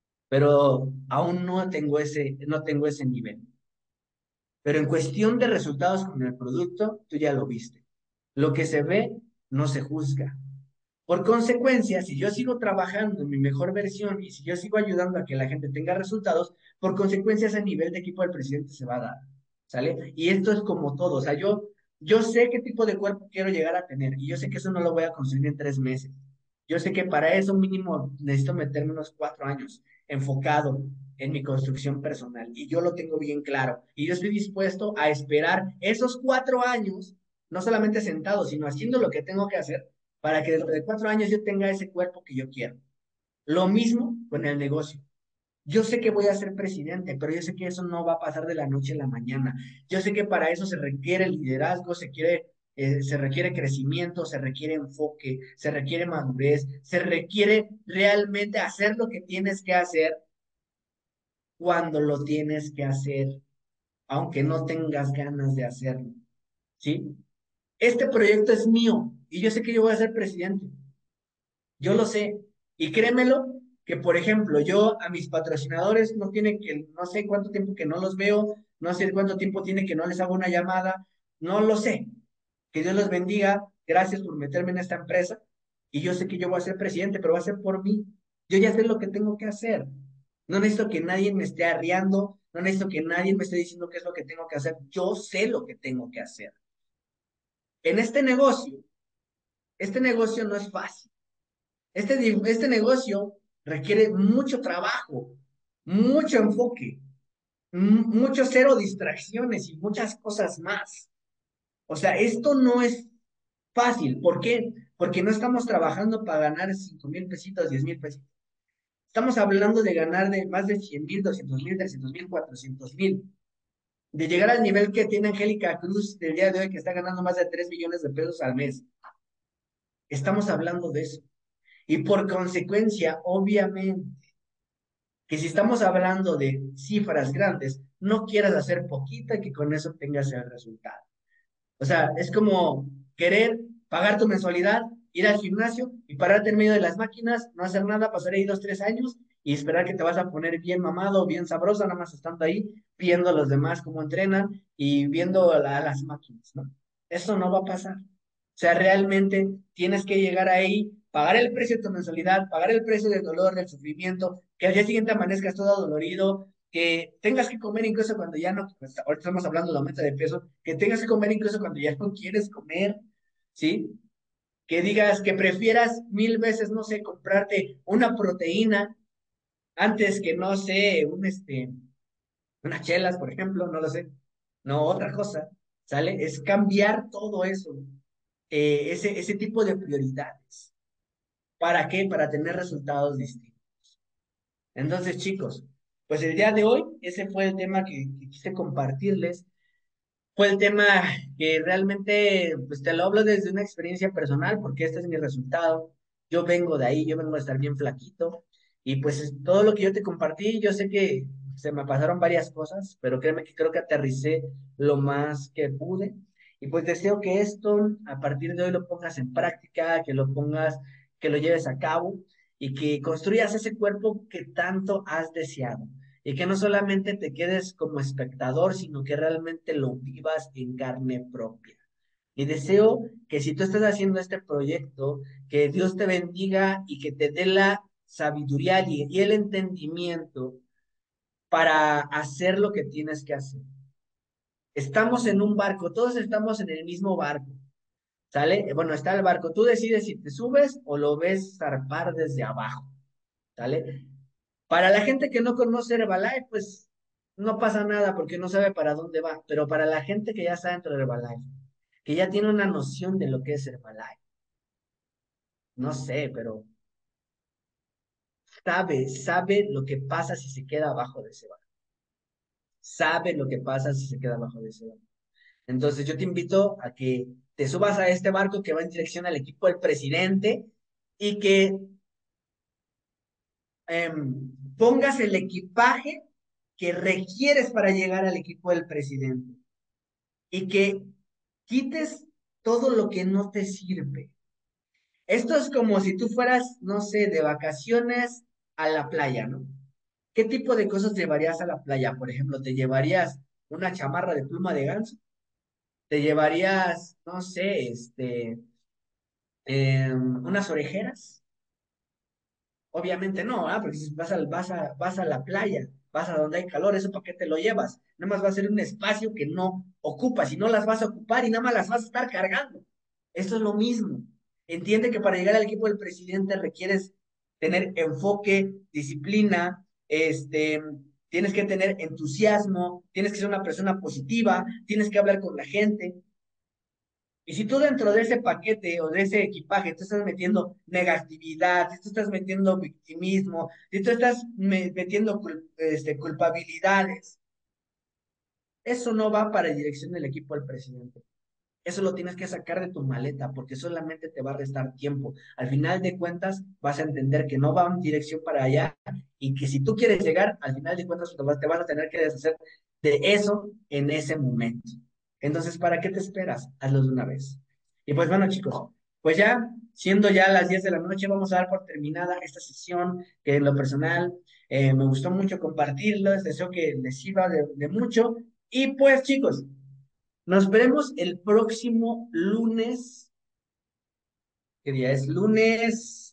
pero aún no tengo ese, no tengo ese nivel. Pero en cuestión de resultados con el producto, tú ya lo viste. Lo que se ve no se juzga. Por consecuencia, si yo sigo trabajando en mi mejor versión y si yo sigo ayudando a que la gente tenga resultados, por consecuencia ese nivel de equipo del presidente se va a dar, ¿sale? Y esto es como todo, o sea, yo, yo sé qué tipo de cuerpo quiero llegar a tener y yo sé que eso no lo voy a construir en tres meses. Yo sé que para eso mínimo necesito meterme unos cuatro años enfocado en mi construcción personal y yo lo tengo bien claro y yo estoy dispuesto a esperar esos cuatro años, no solamente sentado, sino haciendo lo que tengo que hacer para que dentro de cuatro años yo tenga ese cuerpo que yo quiero. Lo mismo con el negocio. Yo sé que voy a ser presidente, pero yo sé que eso no va a pasar de la noche a la mañana. Yo sé que para eso se requiere liderazgo, se quiere, eh, se requiere crecimiento, se requiere enfoque, se requiere madurez, se requiere realmente hacer lo que tienes que hacer cuando lo tienes que hacer, aunque no tengas ganas de hacerlo, ¿sí? Este proyecto es mío y yo sé que yo voy a ser presidente. Yo lo sé. Y créemelo, que por ejemplo, yo a mis patrocinadores no tiene que, no sé cuánto tiempo que no los veo, no sé cuánto tiempo tiene que no les hago una llamada, no lo sé. Que Dios los bendiga, gracias por meterme en esta empresa. Y yo sé que yo voy a ser presidente, pero va a ser por mí. Yo ya sé lo que tengo que hacer. No necesito que nadie me esté arriando, no necesito que nadie me esté diciendo qué es lo que tengo que hacer. Yo sé lo que tengo que hacer. En este negocio, este negocio no es fácil. Este, di- este negocio requiere mucho trabajo, mucho enfoque, m- mucho cero distracciones y muchas cosas más. O sea, esto no es fácil. ¿Por qué? Porque no estamos trabajando para ganar cinco mil pesitos, diez mil pesitos. Estamos hablando de ganar de más de cien mil, doscientos mil, trescientos mil, cuatrocientos mil. De llegar al nivel que tiene Angélica Cruz del día de hoy, que está ganando más de tres millones de pesos al mes. Estamos hablando de eso. Y por consecuencia, obviamente, que si estamos hablando de cifras grandes, no quieras hacer poquita y que con eso tengas el resultado. O sea, es como querer pagar tu mensualidad, ir al gimnasio y pararte en medio de las máquinas, no hacer nada, pasar ahí dos, tres años y esperar que te vas a poner bien mamado, bien sabroso, nada más estando ahí, viendo a los demás cómo entrenan y viendo a, la- a las máquinas, ¿no? Eso no va a pasar. O sea, realmente tienes que llegar ahí, pagar el precio de tu mensualidad, pagar el precio del dolor, del sufrimiento, que al día siguiente amanezcas todo dolorido, que tengas que comer incluso cuando ya no, pues, ahorita estamos hablando de aumento de peso, que tengas que comer incluso cuando ya no quieres comer, ¿sí? Que digas que prefieras mil veces, no sé, comprarte una proteína antes que, no sé, un, este, unas chelas, por ejemplo, no lo sé, no, otra cosa, ¿sale? Es cambiar todo eso, eh, ese, ese tipo de prioridades. ¿Para qué? Para tener resultados distintos. Entonces, chicos, pues el día de hoy, ese fue el tema que, que quise compartirles. Fue el tema que realmente, pues te lo hablo desde una experiencia personal, porque este es mi resultado. Yo vengo de ahí, yo vengo a estar bien flaquito. Y pues es- todo lo que yo te compartí, yo sé que se me pasaron varias cosas, pero créeme que creo que aterricé lo más que pude. Y pues deseo que esto, a partir de hoy, lo pongas en práctica, que lo pongas, que lo lleves a cabo y que construyas ese cuerpo que tanto has deseado y que no solamente te quedes como espectador, sino que realmente lo vivas en carne propia. Y deseo que si tú estás haciendo este proyecto, que Dios te bendiga y que te dé la sabiduría y y el entendimiento para hacer lo que tienes que hacer. Estamos en un barco, todos estamos en el mismo barco, ¿sale? Bueno, está el barco, tú decides si te subes o lo ves zarpar desde abajo, ¿sale? Para la gente que no conoce Herbalife, pues no pasa nada porque no sabe para dónde va, pero para la gente que ya está dentro de Herbalife, que ya tiene una noción de lo que es Herbalife, no sé, pero sabe, sabe lo que pasa si se queda abajo de ese barco, sabe lo que pasa si se queda abajo de ese barco. Entonces yo te invito a que te subas a este barco que va en dirección al equipo del presidente y que em, pongas el equipaje que requieres para llegar al equipo del presidente y que quites todo lo que no te sirve. Esto es como si tú fueras, no sé, de vacaciones a la playa, ¿no? ¿Qué tipo de cosas llevarías a la playa? Por ejemplo, ¿te llevarías una chamarra de pluma de ganso? ¿Te llevarías, no sé, este, em, unas orejeras? Obviamente no, ¿ah? Porque si vas a, vas a, vas a la playa, vas a donde hay calor, ¿eso para qué te lo llevas? Nada más va a ser un espacio que no ocupas y no las vas a ocupar y nada más las vas a estar cargando. Esto es lo mismo. Entiende que para llegar al equipo del presidente requieres tener enfoque, disciplina, este, tienes que tener entusiasmo, tienes que ser una persona positiva, tienes que hablar con la gente. Y si tú dentro de ese paquete o de ese equipaje te estás metiendo negatividad, si tú estás metiendo victimismo, si tú estás me- metiendo cul- este, culpabilidades, eso no va para dirección del equipo del presidente. Eso lo tienes que sacar de tu maleta porque solamente te va a restar tiempo. Al final de cuentas, vas a entender que no va en dirección para allá y que si tú quieres llegar, al final de cuentas te vas, te vas a tener que deshacer de eso en ese momento. Entonces, ¿para qué te esperas? Hazlo de una vez. Y pues bueno, chicos, pues ya siendo ya las diez de la noche, vamos a dar por terminada esta sesión que en lo personal eh, me gustó mucho compartirlo, deseo que les sirva de, de mucho. Y pues chicos, nos veremos el próximo lunes. ¿Qué día es? Lunes.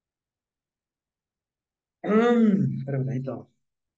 Mm, espera un momentito.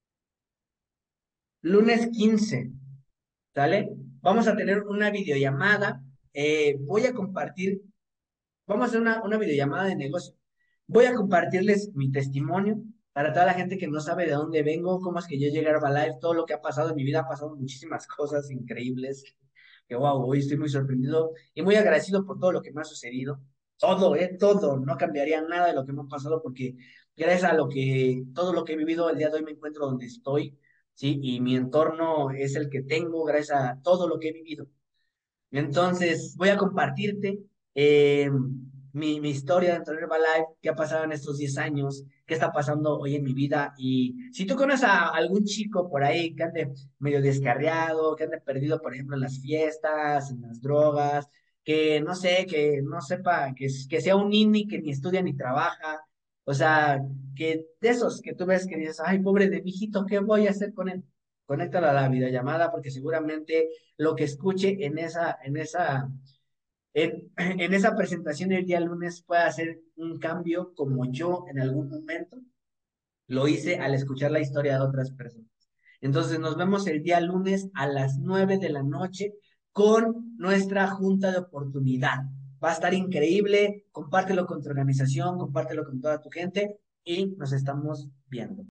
Lunes quince, ¿sale? Vamos a tener una videollamada. Eh, voy a compartir, vamos a hacer una, una videollamada de negocio. Voy a compartirles mi testimonio para toda la gente que no sabe de dónde vengo, cómo es que yo llegué a Herbalife, todo lo que ha pasado en mi vida, ha pasado muchísimas cosas increíbles. Que wow, hoy estoy muy sorprendido y muy agradecido por todo lo que me ha sucedido. Todo, eh, todo, no cambiaría nada de lo que me ha pasado porque gracias a lo que, todo lo que he vivido el día de hoy me encuentro donde estoy, ¿sí? Y mi entorno es el que tengo gracias a todo lo que he vivido. Entonces, voy a compartirte eh, mi, mi historia dentro de Herbalife, qué ha pasado en estos diez años, qué está pasando hoy en mi vida. Y si tú conoces a algún chico por ahí que ande medio descarriado, que ande perdido, por ejemplo, en las fiestas, en las drogas, que no sé, que no sepa, que, que sea un nini que ni estudia ni trabaja, o sea, que de esos que tú ves que dices, ay, pobre de mi hijito, ¿qué voy a hacer con él? Conéctalo a la videollamada porque seguramente lo que escuche en esa, en esa, en, en esa presentación el día lunes pueda hacer un cambio como yo en algún momento lo hice al escuchar la historia de otras personas. Entonces nos vemos el día lunes a las nueve de la noche con nuestra junta de oportunidad. Va a estar increíble, compártelo con tu organización, compártelo con toda tu gente y nos estamos viendo.